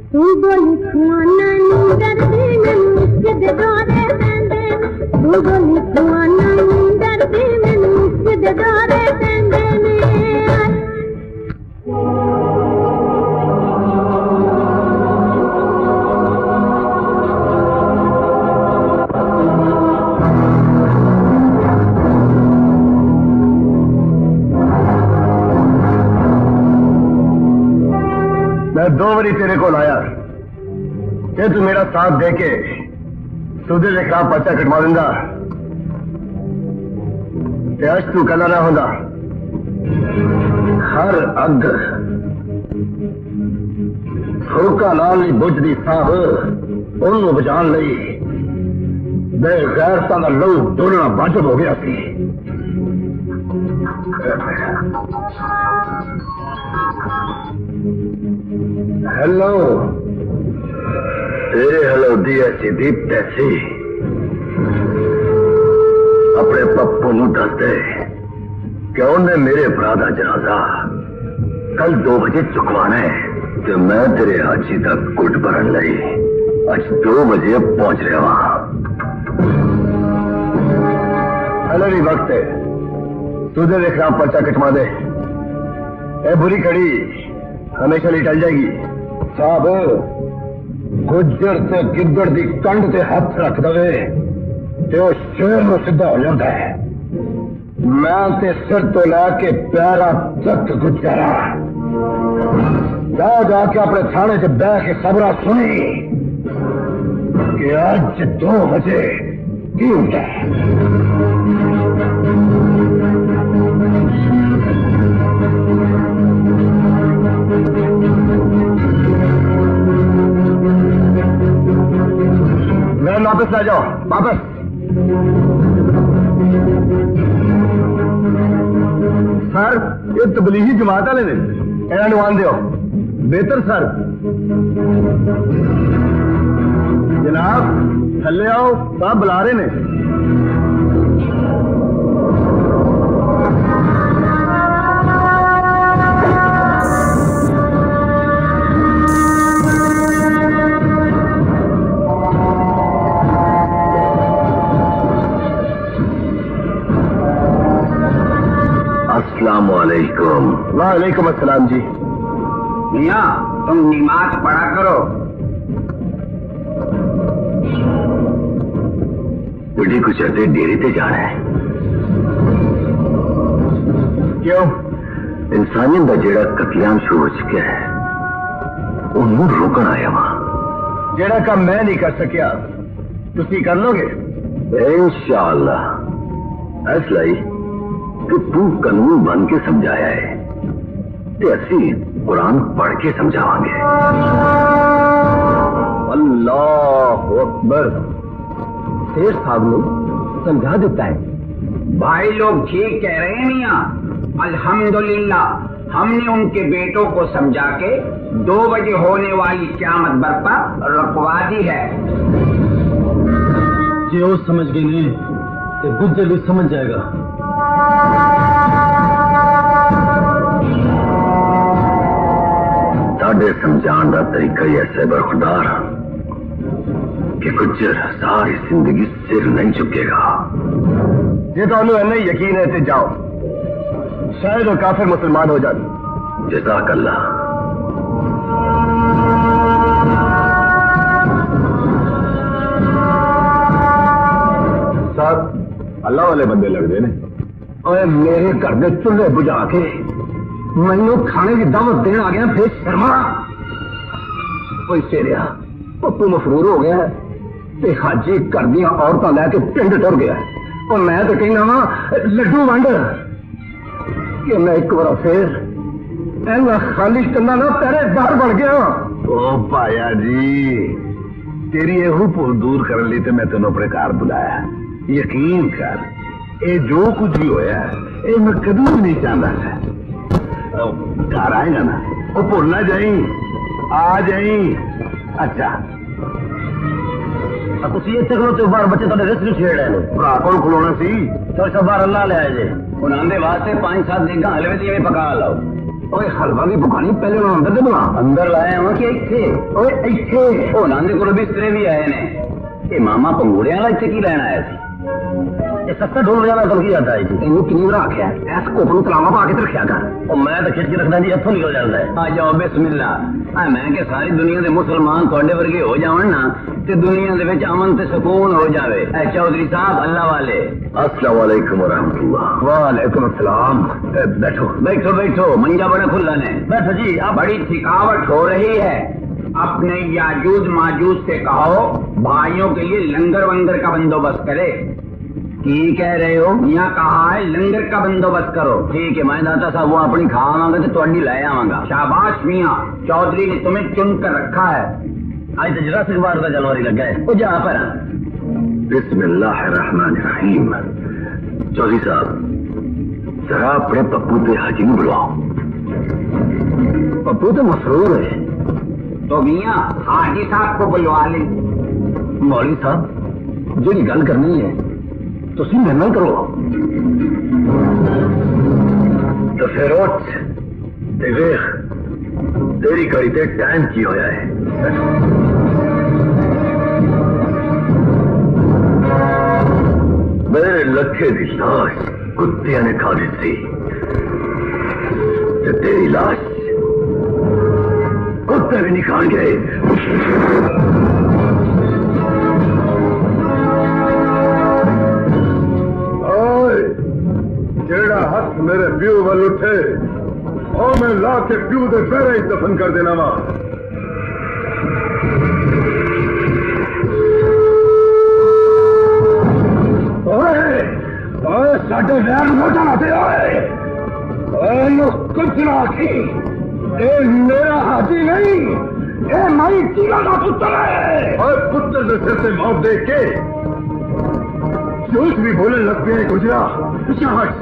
[SPEAKER 4] तू बोली खुआना नी डरदी मैनू किदे डोरे पैंदे तू बोली खुआना नी डरदी मैनू किदे डोरे पैंदे ने
[SPEAKER 6] मैं दो बारी तेरे को लाया कि तू मेरा साथ दे के तुझे के खिलाफ पर्चा कटवा देंगा आज तू कला ना होगा हर अग फूका लाल नहीं बुझदी साहब उन्होंने बचाने लई बेगैरता का लहू डोलना वाजिब हो गया सी हेलो तेरे हेलो दी ऐसी दीप तैसी अपने पप्पू नू दस दे कि उन्हें मेरे भरा का जनाजा कल दो बजे चुकवाना है तो मैं तेरे हाजी तक गुट भरन लई अज दो बजे पहुंच रहा वहां हेलो नहीं वक्त है तुझे देख रहा पर्चा कटवा दे ए बुरी कड़ी हमेशा लिए टल जाएगी साहब गुज्जर से गिद्दड़ की कंड से हाथ रख दे तो शेर में सीधा हो जाता है मैं ते सिर तो लैके पैरा तक गुजरा जा जाके अपने थाने से बह के खबरा सुनी कि आज दो बजे की होता है मैं वापस आ जाओ वापस सर ये तबलीगी जमात वाले ने इन्होंने आन दो बेहतर सर जनाब थले आओ साहब बुला रहे ने अस्सलामुअलैकुम। वालेकुम अस्सलाम जी।
[SPEAKER 7] मियाँ तुम नमाज पढ़ा करो।
[SPEAKER 6] बुढ़ी कुछ अदे डेरे ते जाना है क्यों? इंसानियत का जेड़ा कतलेआम शुरू हो चुका है उन्होंने रोकन आया वहां जेड़ा काम मैं नहीं कर सकिया तुसी कर लोगे इंशाअल्लाह। ऐसा ही कि तू कानून बन के समझाया है ते असी कुरान पढ़ के समझावांगे। अल्लाह अकबर। शेर साहब ने समझा देता है।
[SPEAKER 7] भाई लोग ठीक कह रहे हैं मियाँ अल्हम्दुलिल्लाह हमने उनके बेटों को समझा के दो बजे होने वाली क़यामत बर्पा रुकवा दी है।
[SPEAKER 8] जो समझ गए नहीं तो गुज्जर भी समझ जाएगा।
[SPEAKER 6] साढ़े समझाने का तरीका ही ऐसा बरखुदार कि गुज्जर सारी जिंदगी सिर नहीं चुकेगा।
[SPEAKER 2] जे तो इन्ना यकीन है तो जाओ शायद वो काफिर मुसलमान हो जाए।
[SPEAKER 6] जज़ाक अल्लाह।
[SPEAKER 2] साहब अल्लाह वाले बंदे लगते ने और मेरे घर के चूल्हे बुझा के मैनू खाने की दावत देने आ गया फिर शर्मा कोई सेरिया पप्पू मफरूर हो गया ते हाजी घर दियां औरतां लैके पिंड टुर गया और मैं तो कहना वा लड्डू वंड कि मैं एक बार फिर ऐना खाली करना ना तेरे बाहर बढ़ गया।
[SPEAKER 6] ओ पाया जी तेरी यह भूल दूर करने लिए तो मैं तेन अपने घर बुलाया। यकीन कर ये जो कुछ भी होया ये मैं कभी भी नहीं चाहता था। घर आएगा ना वो भूल ना जाई आ जाई। अच्छा
[SPEAKER 8] बार बच्चे तो रिस्क छेड़ रहे
[SPEAKER 6] भरा को खिलौना सी
[SPEAKER 8] तो सब बार अल्लाह ले आए जे उन्होंने वास्ते पांच सात देगा हलवे दी पका लाओ
[SPEAKER 2] ओए हलवा भी पकानी पहले उन्होंने अंदर से बुला
[SPEAKER 1] अंदर लाया हुआ कि इतने
[SPEAKER 2] ओए इतने
[SPEAKER 1] ओ नांदे को बिस्तरे भी आए ने ये मामा पंगूड़े वाला इतने की लेना आया ये सस्ता ढोल बजाना तो की जाता है जी
[SPEAKER 2] इन्हें किन्नी बरा आख्या ऐस कोप नूं तलावा पा के ते रखिया कर
[SPEAKER 1] ओ मैं तो खिच के रखना जी इत्थों निकल जाता है आ जाओ बिस्मिल्लाह आ मैं के सारी दुनिया के मुसलमान थोड़े वर्गे हो जावन ना ते दुनिया दे विच अमन ते सुकून हो जावे ए चौधरी साहब अल्लाह वाले
[SPEAKER 2] अस्सलाम वालेकुम व रहमतुल्लाह वालेकुम अस्सलाम बैठो
[SPEAKER 1] बैठो बैठो मंजा बड़ा खुला ने
[SPEAKER 7] बैठो जी अब बड़ी थकावट हो रही है अपने याजूज माजूज से कहो भाइयों के लिए लंगर वंगर का बंदोबस्त करे
[SPEAKER 1] की कह रहे हो
[SPEAKER 7] यहाँ कहा है लंगर का बंदोबस्त करो
[SPEAKER 1] ठीक है मैं दाता साहब वो अपनी खावांगा तो तुहाडी लै आवांगा
[SPEAKER 7] शाबाश मियाँ चौधरी ने तुम्हें चुन कर रखा है
[SPEAKER 1] आज तो जरा से बार का जलवारी लग गए वो जा पर
[SPEAKER 2] बिस्मिल्लाहिर्रहमानिर्रहीम चौधरी साहब जरा अपने पप्पू ते हाजी ਨੂੰ बुलाओ पप्पू तो मसरूर है
[SPEAKER 7] तो मियाँ हाजी साहब को बुलवा ले
[SPEAKER 2] मौलवी साहब जो गल करनी है तुम मेरे नाल करो तो फिर उठ ते वेख तेरी घड़ी ते टाइम की होया है मेरे लखे की लाश कुत्तिया ने खा दी थी ते तेरी लाश कुत्ते भी निकाल गए जेड़ा हथ मेरे प्यू वाल उठे और मैं ला के प्यू दे पैरे ही दफन कर देना वा ओए ओए साडे वैर मोटा नाते आए ओए कुछ ना आखी ए मेरा हाथी नहीं ए माई चीला का पुत्र है और पुत्र के सिर से मौत देख के झूठ भी बोलने लग गए गुजरा पीछे हट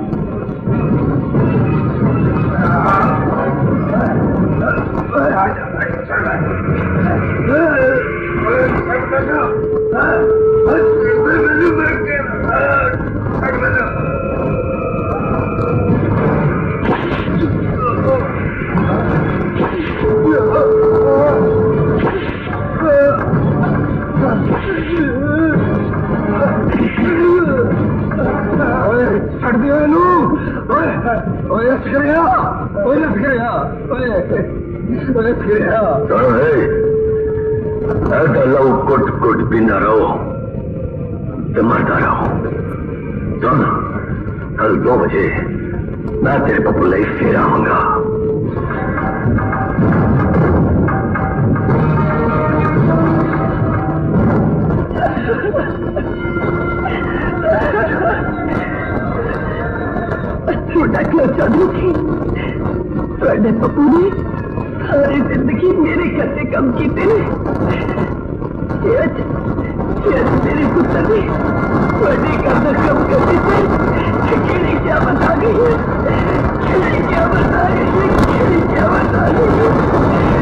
[SPEAKER 2] छड़ दियो इनू ओए ओए सिकरिया ओए सिकरिया ओए ओए सिकरिया सुनो है ऐसा लव कुट कुट पीना रहो तो मरता रहो सुन कल दो बजे मैं तेरे पप्पू ले फिर आऊंगा थोड़े पप्पू ने सारी जिंदगी मेरे करते कम किए मेरे पुत्र ने थोड़े करते कम कर दिते क्या बता गई है क्या बता गई है क्या बता गई है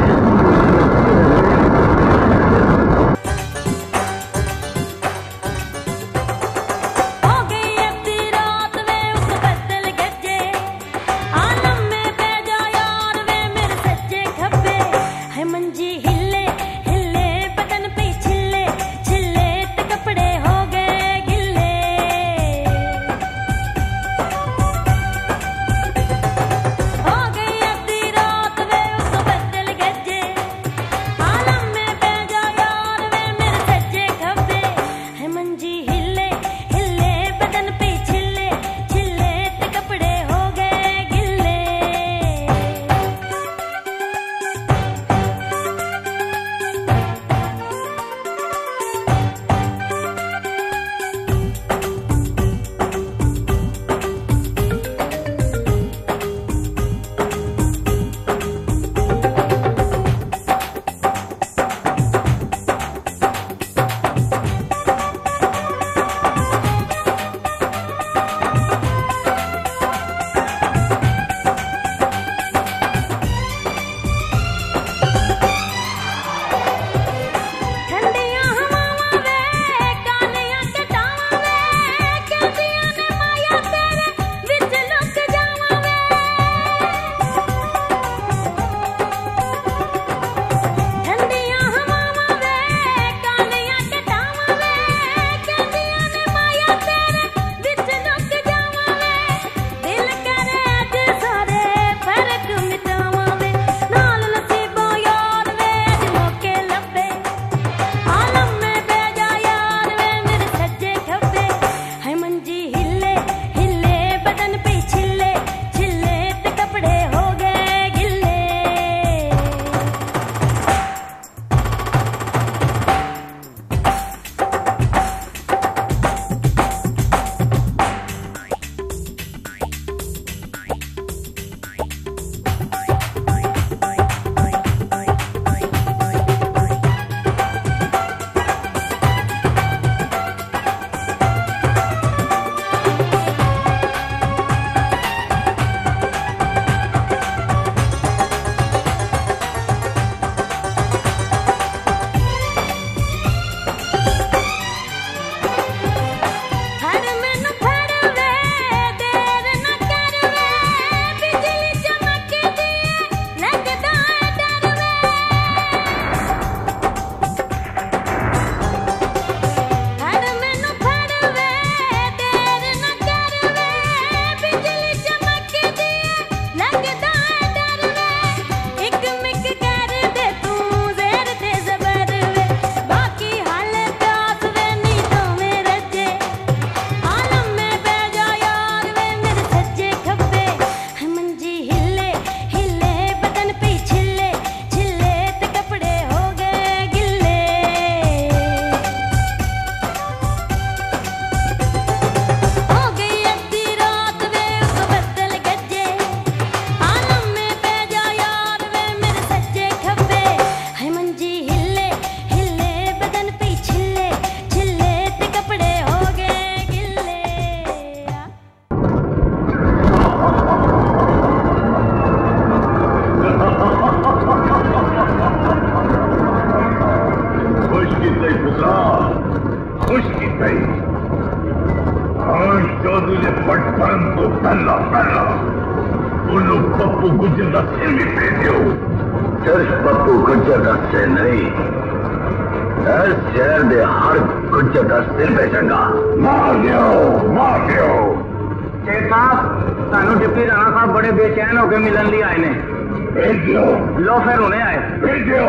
[SPEAKER 6] की पुत्रा खुश की गई। हाँ चौधरी ने बचपन तो पहला पहला उन्होंने पप्पू गुज्जर का सिर भी भेजो।
[SPEAKER 2] सिर्फ पप्पू गुज्जर का सिर नहीं, हर शहर दे हर गुज्जर का सिर भेजेगा।
[SPEAKER 6] मार दियो मार दियो।
[SPEAKER 7] शेख साहब सानू डिप्टी राणा साहब बड़े बेचैन होकर मिलन लिए आए ने।
[SPEAKER 6] भेजो।
[SPEAKER 7] लो फिर उन्हें आए।
[SPEAKER 6] भेजो।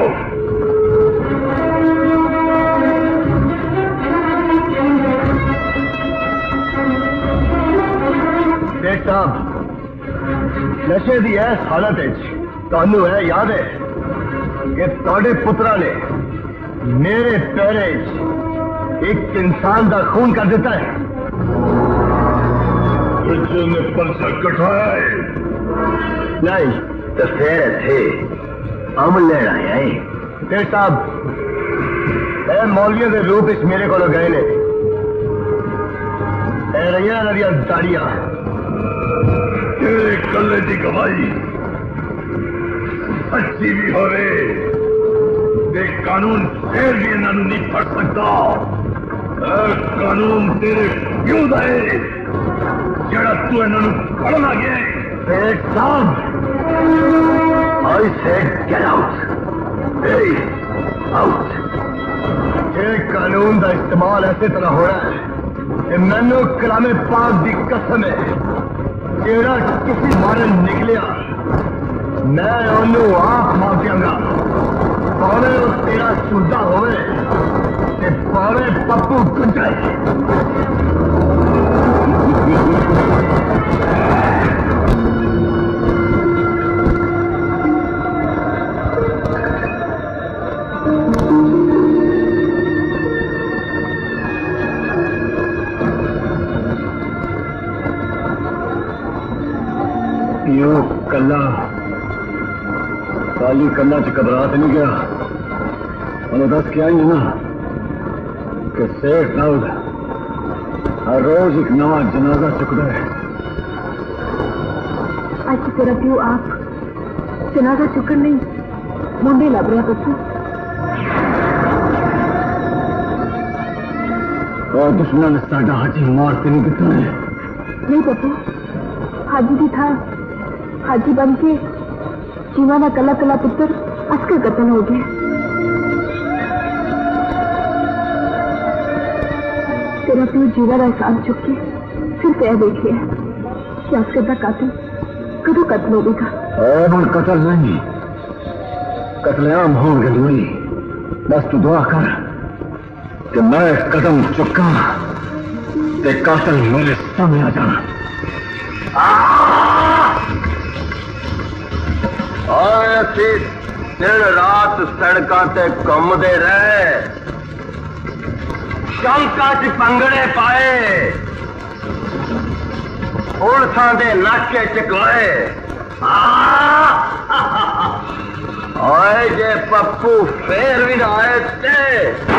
[SPEAKER 2] शेख साहब नशे की इस हालत तानू है याद है कि तुहाडे पुत्रा ने मेरे पैरे एक इंसान का खून कर दिता है।
[SPEAKER 6] गुज्जर ने पर्चा कटाया है।
[SPEAKER 2] नहीं तो फिर थे अमल लेना है। शेख साहब ए मौलियों के रूप इस मेरे को गए ने रही दाड़ियां
[SPEAKER 6] तेरे कल्ले की गवाही अच्छी भी हो कानून फिर भी इन्हों नहीं फड़ सकता। कानून तेरे क्यों दे जरा तू इन्हों फड़ना गया।
[SPEAKER 2] साहब I said get out. Hey, out. ये कानून का इस्तेमाल ऐसे तरह हो रहा है कि मैनू कलामे पाक की कसम है जेड़ा किसी मारे निकलिया मैं उन्होंने आप मार दियांगा। पावे वो तेरा सुधा होवे ते पावे पप्पू गुज्जर। यो कला काली कन्ना च घबरात नहीं गया। उन्हें दस क्या ही है ना कि शेख दाऊद हर रोज एक नवा जनाजा चुकता है।
[SPEAKER 5] आज तेरा प्यो आप जनाजा चुकन नहीं मुंडे लग रहा पप्पू।
[SPEAKER 2] और दुश्मन ने साडा हाजी मारते नहीं दिता है।
[SPEAKER 5] नहीं पप्पू हाजी की था हाजी बन के जीवा का कला कला पुत्र अस्कर कतल हो गया। तेरा प्यो जीवा का एहसान चुक के सिर्फ यह देख लिया कि अस्कर का कातिल कदों कत्ल होगा।
[SPEAKER 2] और कत्ल नहीं कतलेआम होंगे दूरी। बस तू दुआ कर कि मैं कदम चुका ते कातिल मेरे सामने आ जाना। दिन रात सड़कों से घूमते रहे चौंका च पंगड़े पाए पुलिसां दे नाके चकोए। आए जे पप्पू फिर भी ना आए थे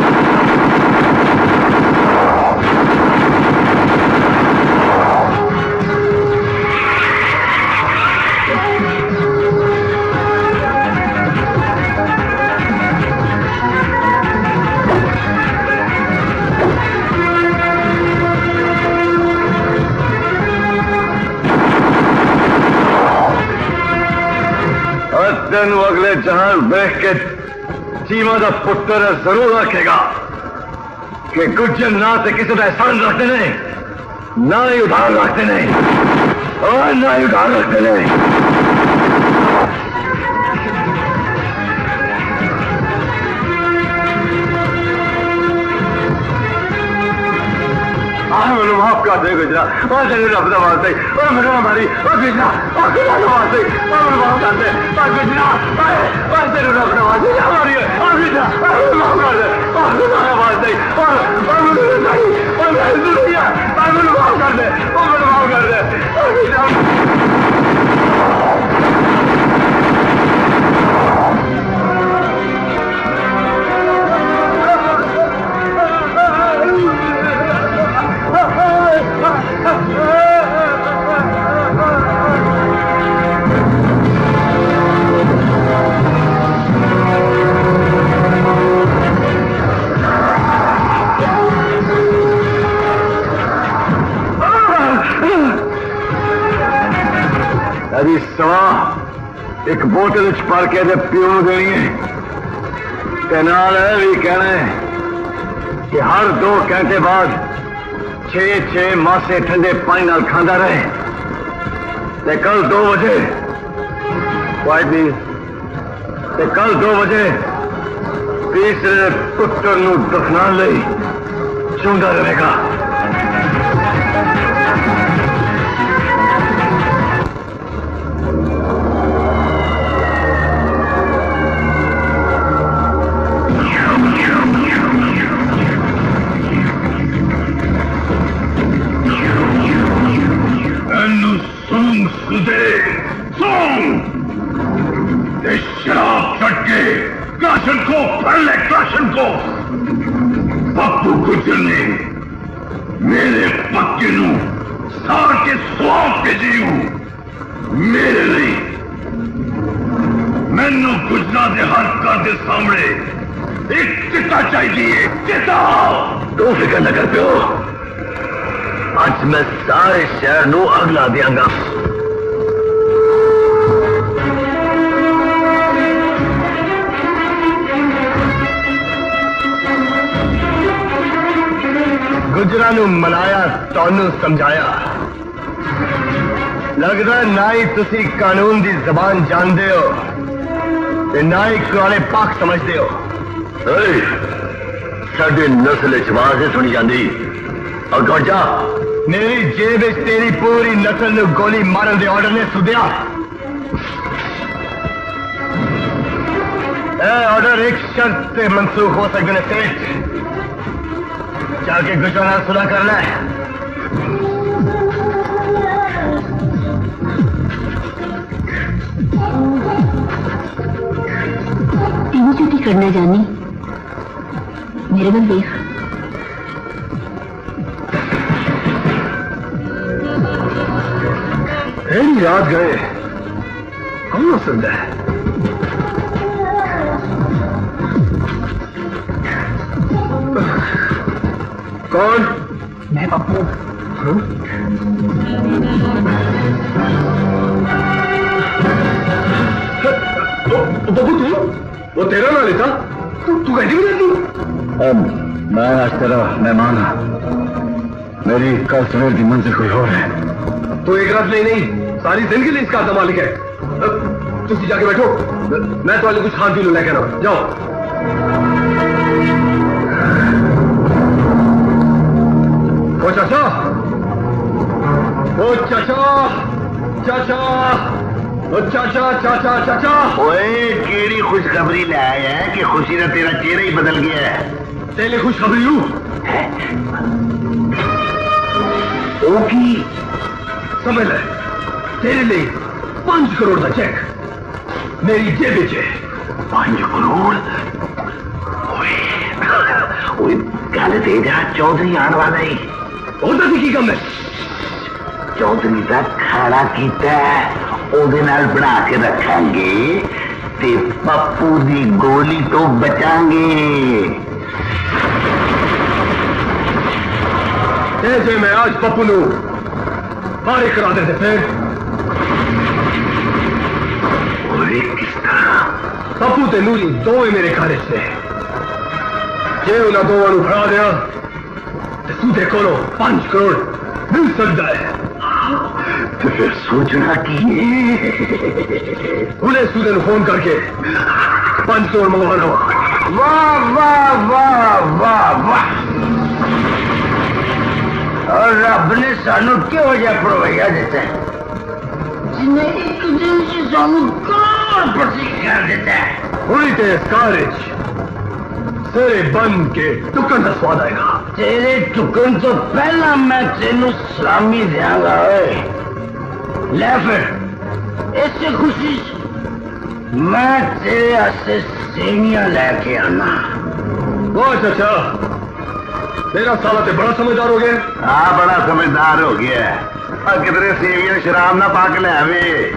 [SPEAKER 2] तेन अगले जहान देख के चीमा का पुत्र जरूर रखेगा कि गुज्जर ना तो किसी का एहसान रखते नहीं ना ही उधार रखते नहीं और ना ही उधार रखते नहीं। मेरे माफ कर दे गुजरा और तेरे रब का वास्ते और मेरे हमारी और गुजरा और खुदा का वास्ते और मेरे माफ कर दे और गुजरा और तेरे रब का वास्ते हमारी और गुजरा और माफ कर दे और खुदा का वास्ते और और मेरे नहीं और मेरी दुनिया और मेरे माफ कर दे और मेरे माफ कर दे और गुजरा।
[SPEAKER 6] सवा एक बोतल च भर के प्यो देनी है ते नाल भी कहना है कि हर दो घंटे बाद छे छे मासे ठंडे पानी नाल खांदा रहे ते कल दो बजे ते कल दो बजे तीसरे पुत्र नू दफना लई चुंदा रहेगा।
[SPEAKER 3] Song सुधे song शराब चटके काशन को भर ले काशन को पप्पू गुजर ने मेरे पक्के नू सार के स्वाब के जीव मेरे लिए मैनू गुजरा दे हर घर के सामने एक चिता चाहिए चिता।
[SPEAKER 6] तू फिक्र न कर प्यो, आज मैं सारे शहर नू अगला दियांगा। गुजरा नू मनाया तौनू समझाया, लगता ना ही तुसी कानून की जबान जानते हो ते ना ही कुराने पाक समझते हो। साडी नस्ल आवाज नहीं सुनी जाती। अगो जा, मेरी जेब तेरी पूरी नस्ल नू गोली मारन दे ऑर्डर ने सुधिया। ऑर्डर एक शर्त से मनसूख हो सकते हैं सेठ, जाके गुजराना सुना करना है।
[SPEAKER 5] तीन छुट्टी करना जानी मेरे बल देख।
[SPEAKER 6] पहली रात गए कौन समझा है? कौन?
[SPEAKER 5] मैं पप्पू।
[SPEAKER 6] पप्पू तू? वो तेरा ना लेता? तू तू कैसे भी अब मैं आज तेरा मेहमान हूं। मेरी कल सवेर की मंजिल कोई और है। तो एक रात नहीं नहीं सारी जिंदगी लिए इसका मालिक है। तुम जाके बैठो, मैं तो कुछ खान पी लो लेकर आओ। जाओ। ओ चाचा, ओ चाचा, चाचा, ओ चाचा, चाचा, चाचा।
[SPEAKER 3] ओए केड़ी खुशखबरी ले आया है कि खुशी का तेरा चेहरा ही बदल गया है।
[SPEAKER 6] तेरे खुशखबरी हूं ओकी समझ ले, तेरे लिए पांच करोड़ का चेक मेरी जेब में है।
[SPEAKER 3] पांच करोड़? ओए गल तेरा चौधरी आने वाला है।
[SPEAKER 6] उधर की कम है।
[SPEAKER 3] चौधरी का खाना कीता ओदे नाल बना के रखेंगे ते पप्पू दी गोली तो बचाएंगे।
[SPEAKER 6] जे मैं आज पप्पू नू मारे करा देते फिर
[SPEAKER 3] किस तरह?
[SPEAKER 6] पप्पू ते नूरी दोवे मेरे घर से जे उन्हें दोवां नू फड़ा दिया तो सूदे कोलो पांच करोड़ मिल सकता है।
[SPEAKER 3] तो फिर सोचना की
[SPEAKER 6] उन्हें सूदे नू फोन करके पांच करोड़ मंगवाना हुआ।
[SPEAKER 3] वाह वाह वाह वाह वाह। और रब ने सानू क्यों जा प्रवैया देता है जिन्हें एक दिन से सानू करोड़पति कर देता है।
[SPEAKER 6] हुई ते कारज तेरे बन के टुकन का स्वाद आएगा।
[SPEAKER 3] तेरे टुकन तो पहला मैं तेनू सलामी देंगा। ले फिर इससे खुशी मैं तेरे हाथ सेवियां लेके आना।
[SPEAKER 6] वाह चाचा, तेरा साला ते बड़ा समझदार हो गया।
[SPEAKER 3] हाँ बड़ा समझदार हो गया। और कितने सेवियां शराब ना पाक ले आवे।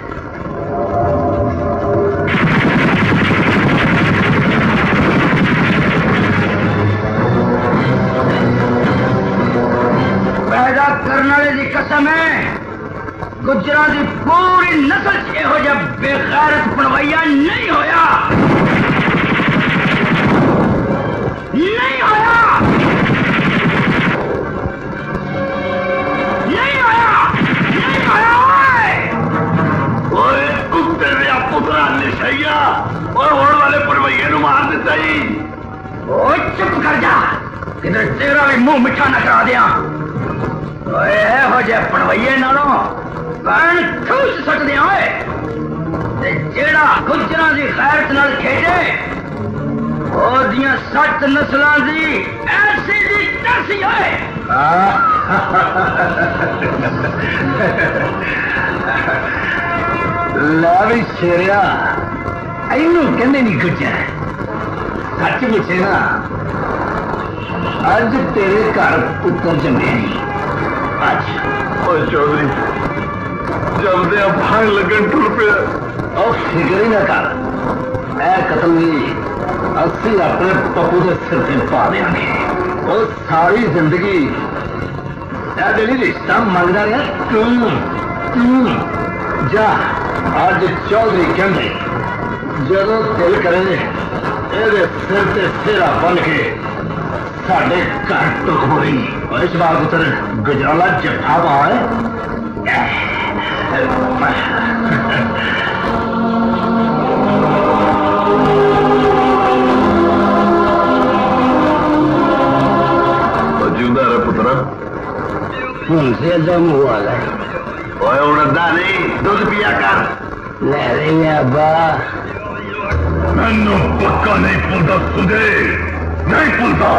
[SPEAKER 3] पैदा करने वाले की कसम है
[SPEAKER 7] गुजरा की पूरी नस्ल यहो जिहा बेगैरत पणवैया नहीं होया, नहीं होया, नहीं होया, नहीं होया।
[SPEAKER 3] ओए कुत्ते ने पुत्रा निशैया और होड़ वाले पणवैये नूं मार दिता ही।
[SPEAKER 7] ओए चुप कर जा, किधर तेरा भी मुंह मिठा न करा दिया। ओए हो जे पणवैये नालों पैन खूस सट दिया ओए, ते जेड़ा गुजरां दी गैरत नाल खेडे ओदियां सट नस्लां दी ऐसी दी तैसी ओए।
[SPEAKER 2] ला भी शेरिया इनू कहने नहीं गुजर, सच पूछे ना अज तेरे घर पुत्र जमे अज।
[SPEAKER 3] चौधरी जमदे भाण लगन टुर पे
[SPEAKER 2] और फिक्र ही ना कर, ए कतल भी असी अपने पप्पू के सिर से पा देंगे। और सारी जिंदगी तेरी रिश्ता मंगता रहा तू तू जा। अज चौधरी कहते जो दिल करे ये सिर से सिरा बन के साढ़े घर टुक होई। इस बार पुत्र गुजराला जट्ठा पाए
[SPEAKER 3] जिंदा रहे पुत्रा।
[SPEAKER 2] उनसे दम हुआ है।
[SPEAKER 3] ओए उड़दा नहीं, दूध पिया कर।
[SPEAKER 2] ले रही है अब्बा।
[SPEAKER 3] मैनू पक्का नहीं भूलता सुधे, नहीं भूलता।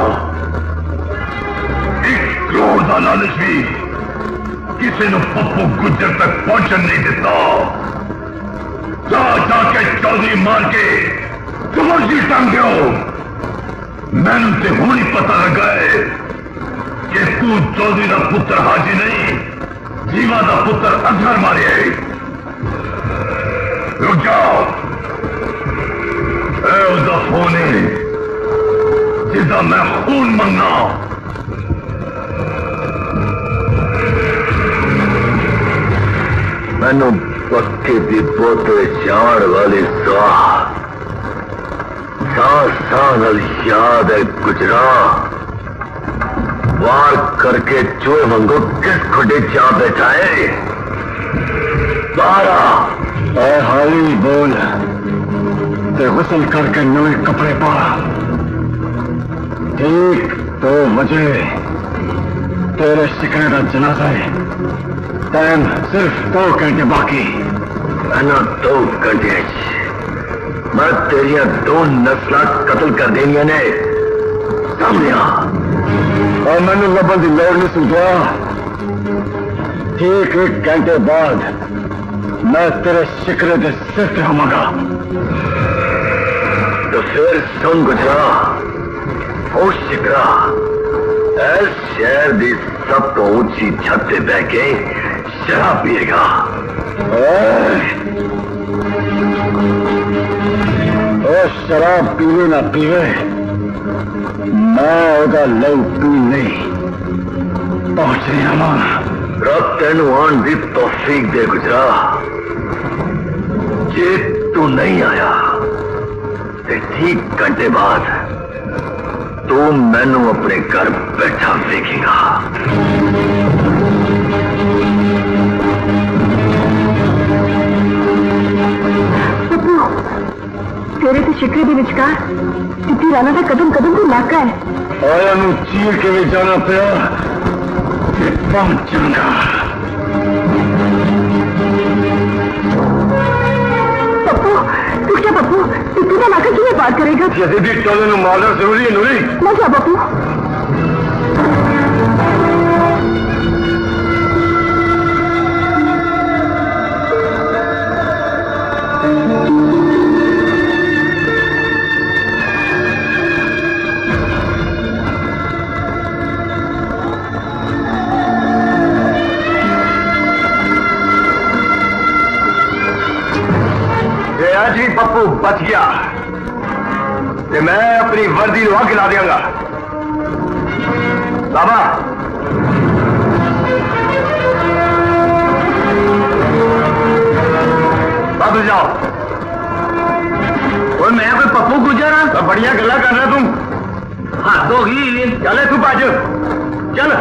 [SPEAKER 3] एक करोड़ का लालच भी किसी ने पप्पू गुजर तक पहुंचन नहीं देता। जा जाके चौधरी मार के समझी टांग दो। मैनू ते हुण ही पता लगा है कि तू चौधरी का पुत्र हाजी नहीं, जीवा का पुत्र अजहर मारे। रुक जाओ, उसका फोन है जिसका मैं खून मंगना।
[SPEAKER 2] मैनू पक्के की पोते चाड़ वाली साह साह साह नाल याद है गुजरा। वार करके चूहे मंगो किस खुडे चा बैठा है बारा। ऐ हाली बोल ते गुसल करके नए कपड़े पा। ठीक दो बजे तेरे शिकने का जनाजा है। टाइम सिर्फ दो घंटे बाकी। ना दो घंटे मैं तेरिया दो नस्ल कत्ल कर देनिया ने सामने। और मैंने लबन की लौड़ नहीं सुनता। ठीक एक घंटे बाद मैं तेरे शिकरे के सिर पे होवांगा। तो फिर सुन गुजरा, ओ शिकरा इस शहर की सब तो ऊंची छत पे बह के शराब पिएगा। ओ शराब पीवे ना पीवे, मैं ओदा लहू पी नहीं पहुंच रहा मां। रब तेन आन की तौफीक दे गुजरा। जे तू नहीं आया ते ठीक घंटे बाद तू मैनू अपने घर बैठा देखेगा।
[SPEAKER 5] तेरे तो शिकरे के विचकार तिथि राणा का कदम कदम को नाका है।
[SPEAKER 2] आया नू चीर के भी जाना पिया पहुंच जाऊंगा।
[SPEAKER 5] पप्पू तू क्या पप्पू तिथि का नाका क्यों पार करेगा?
[SPEAKER 2] जैसे भी टोले नू मारना जरूरी है नूरी।
[SPEAKER 5] ना क्या पप्पू?
[SPEAKER 2] जी पप्पू बच गया ते मैं अपनी वर्दी नु अग ला देंगा। बाबा वापस जाओ।
[SPEAKER 1] और मैं कोई पप्पू गुजर हाँ?
[SPEAKER 2] तो बढ़िया गला कर रहा तुम।
[SPEAKER 1] हाँ तो ही
[SPEAKER 2] चले तू बाजू चल।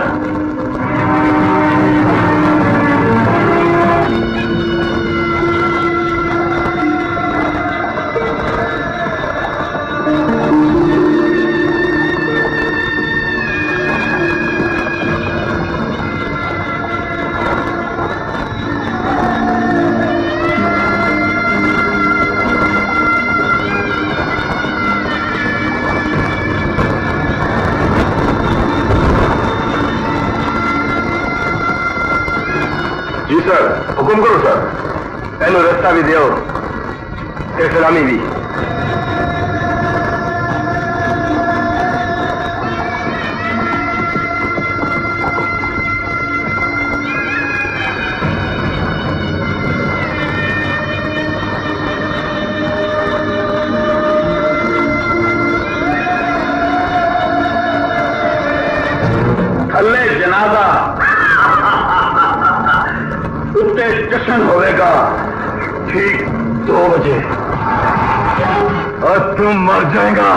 [SPEAKER 2] सर हुक्म करो सर, एनो रास्ता भी दियो ते सलामी भी। थल्ले जनाजा उत्ते जश्न होगा ठीक दो बजे और तुम मर जाएगा।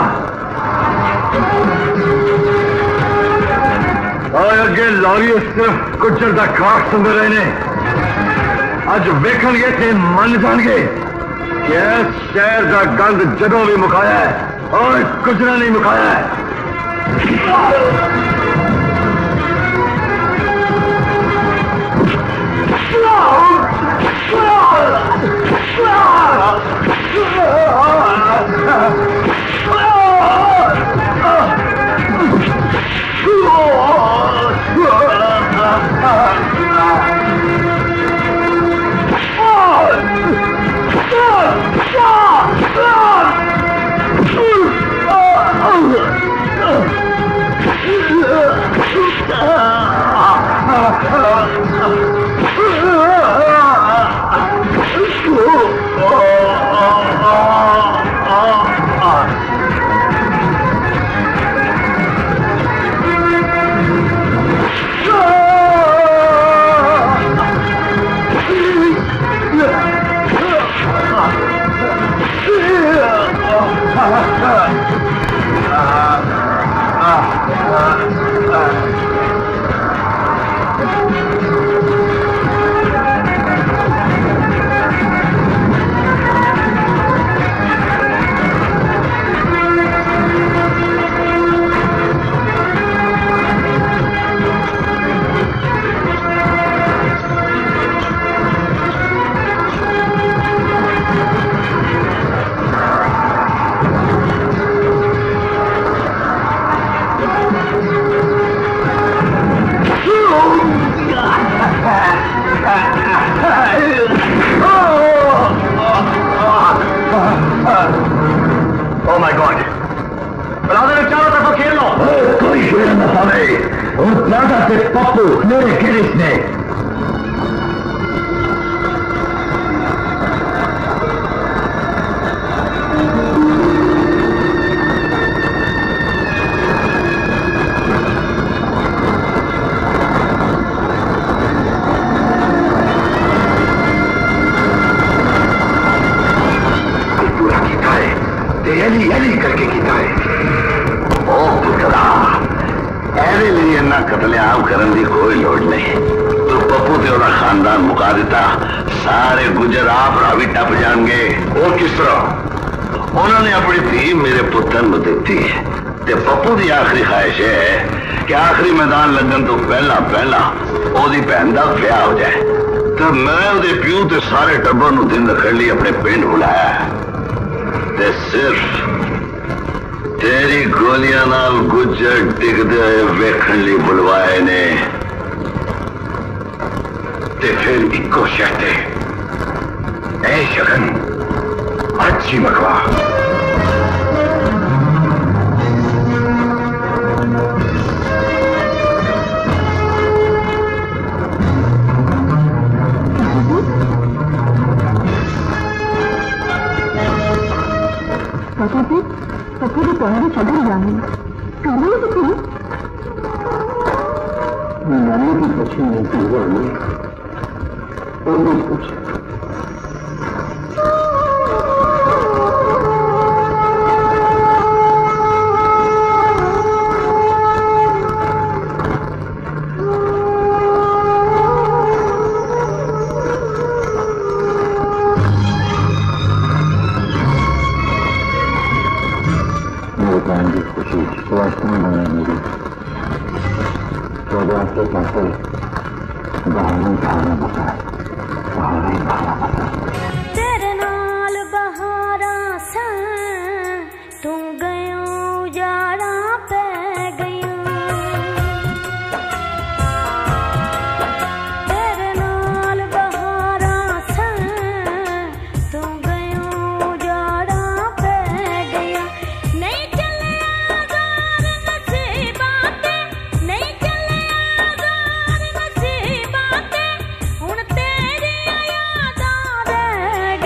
[SPEAKER 2] और अगे लॉरी सिर्फ गुजर का खाक सुन रहे ने अज वेखन गए थे मन जाएंगे कि इस शहर का गंद जदों भी मुकाया है और गुजरा नहीं मुकाया है। Oh my God! ब्रादर चारों तरफ खेल लो। कोई शेर न पावे और ज्यादा से पप्पू मेरे गिरिश ने यली यली करके कीता है। ओ पुत्रा ऐसे लिए ना कतलेआम करने की कोई लोड़ नहीं। तो पप्पू ते ओदा खानदान मुका दिता सारे गुजर आप रावी टप जाएंगे। और किस तरह उन्होंने अपनी धी मेरे पुत्र को दी ते पप्पू की आखिरी ख्वाहिश है कि आखिरी मैदान लगन तो पहला पहला ओदी भैन का ब्याह हो जाए। तो मैं ओदे प्यू ते सारे टब्बर नूं दिन रखने लिए अपने पिंड बुलाया ते सिर्फ तेरी गोलियां नाल गुजर डिगदे हुए वेखण लिए बुलवाए ने ते फिर इको शर्त ऐ शगन अच्छी मकवा
[SPEAKER 5] पप्पू तो पहले चढ़ जाए करो तो फिर मैंने भी पूछी नहीं थी वो और नहीं पूछा
[SPEAKER 6] मेरी तो आपके पास बाहर खाना पता है, बाहर खाना पता
[SPEAKER 4] तेरे नाल बहारा सा तू गयो जाड़ा पै गयो, तेरे नाल बहारा सा तू गयो जाड़ा पै गयो। नहीं चले आज़ार नसीबाते, नहीं चले आज़ार नसीबाते, हुण तेरी यादां रह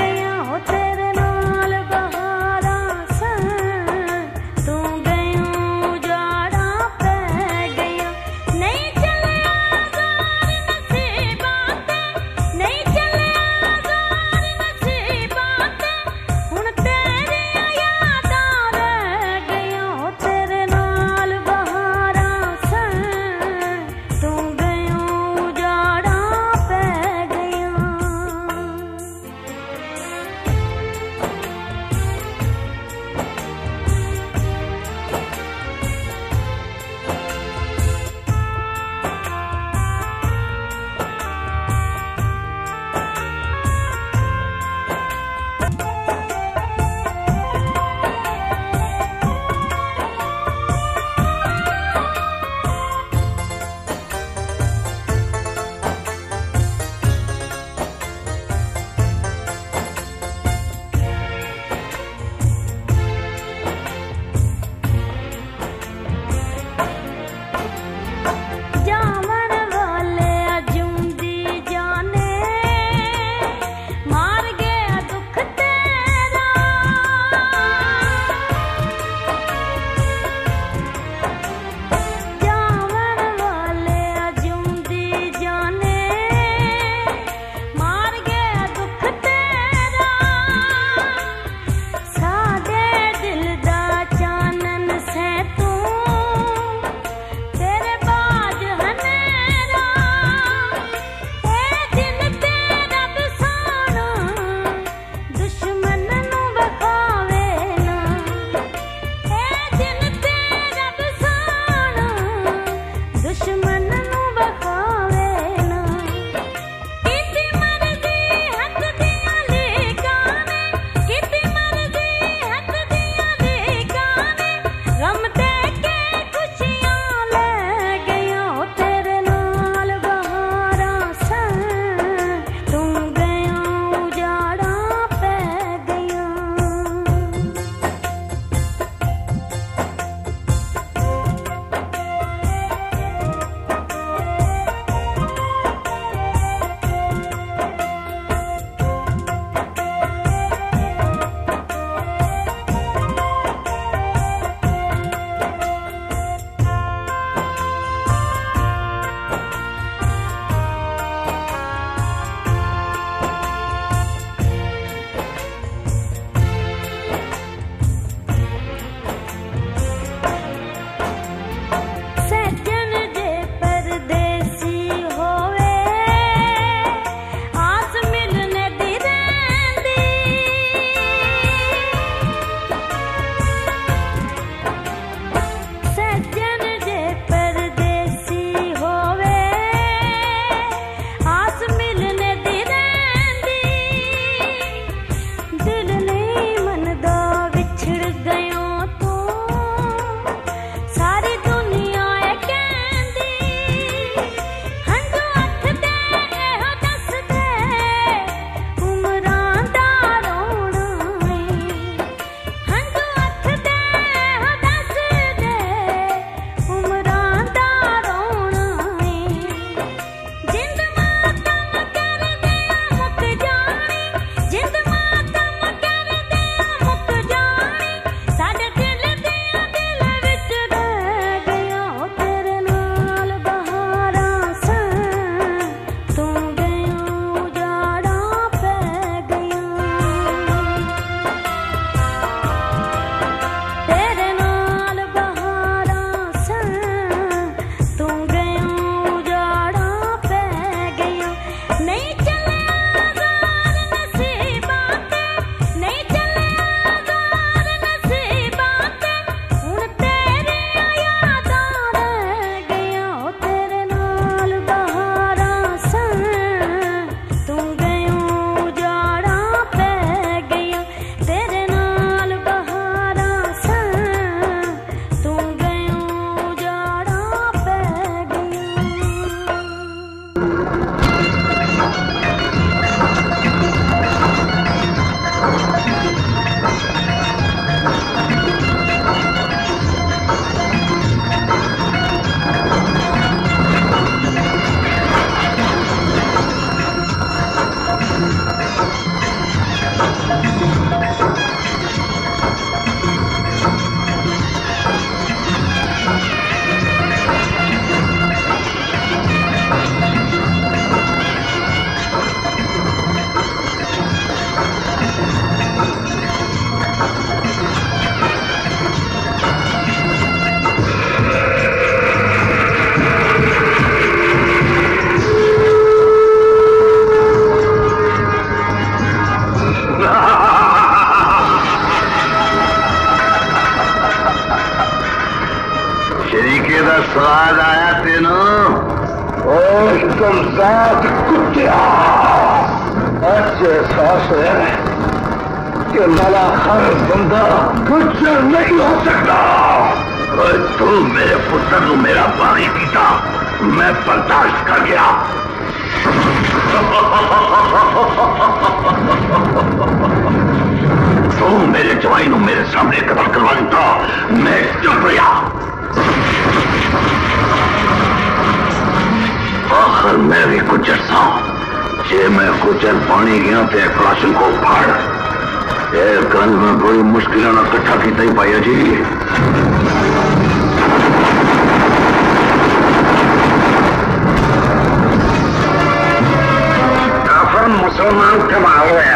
[SPEAKER 3] शरीके का स्वाद आया तेनों?
[SPEAKER 2] एकदम जात कुत्तिया आज एहसास है कि मेरा हर बंदा गुजर नहीं हो सकता।
[SPEAKER 3] तू मेरे पुत्र को मेरा पानी पीता, मैं बर्दाश्त कर गया। तू मेरे जवाई को मेरे सामने कत्ल करवा देता, मैं चुप रहा। आखिर मैं भी गुजर सा, जे मैं गुजर पानी गया तो फलाशन को फाड़ एक गंज में बड़ी मुश्किल इकट्ठा किया ही पाया जी। मुसलमान कमाल है।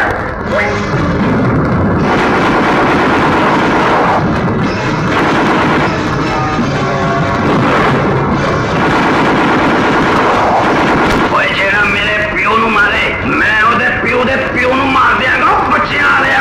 [SPEAKER 3] जेड़ा मेरे प्यो नू मारे, मैं ओदे प्यो दे प्यो नू मार दियागा बच्चे आ लिया।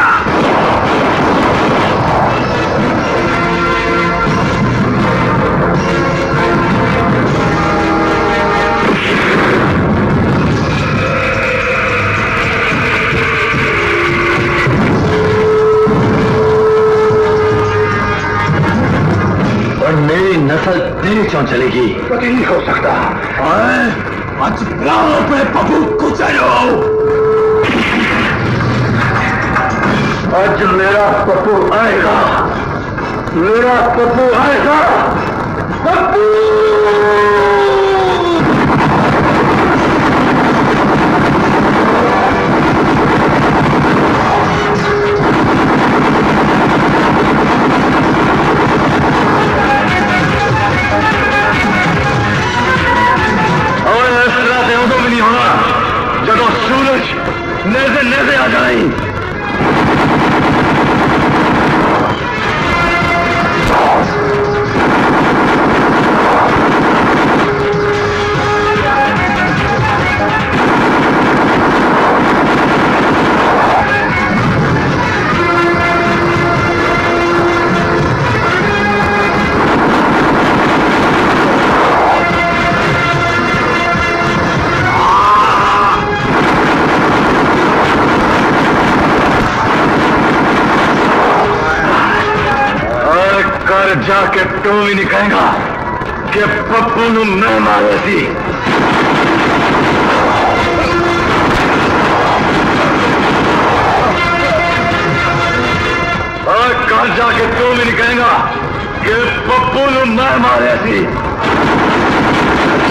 [SPEAKER 1] मेरी नस्ल तेरी क्यों चलेगी?
[SPEAKER 2] कभी नहीं हो सकता।
[SPEAKER 1] आज पे पप्पू गुजरो।
[SPEAKER 2] आज मेरा पप्पू आएगा, मेरा पप्पू आएगा। पप्पू
[SPEAKER 1] जब सूरज नेज़े नेज़े आ जाए। जाके तू भी नहीं कहेगा कि पप्पू नू मैं मारे सी। और कल जाके तू भी नहीं कहेगा कि पप्पू नू मैं मारे सी।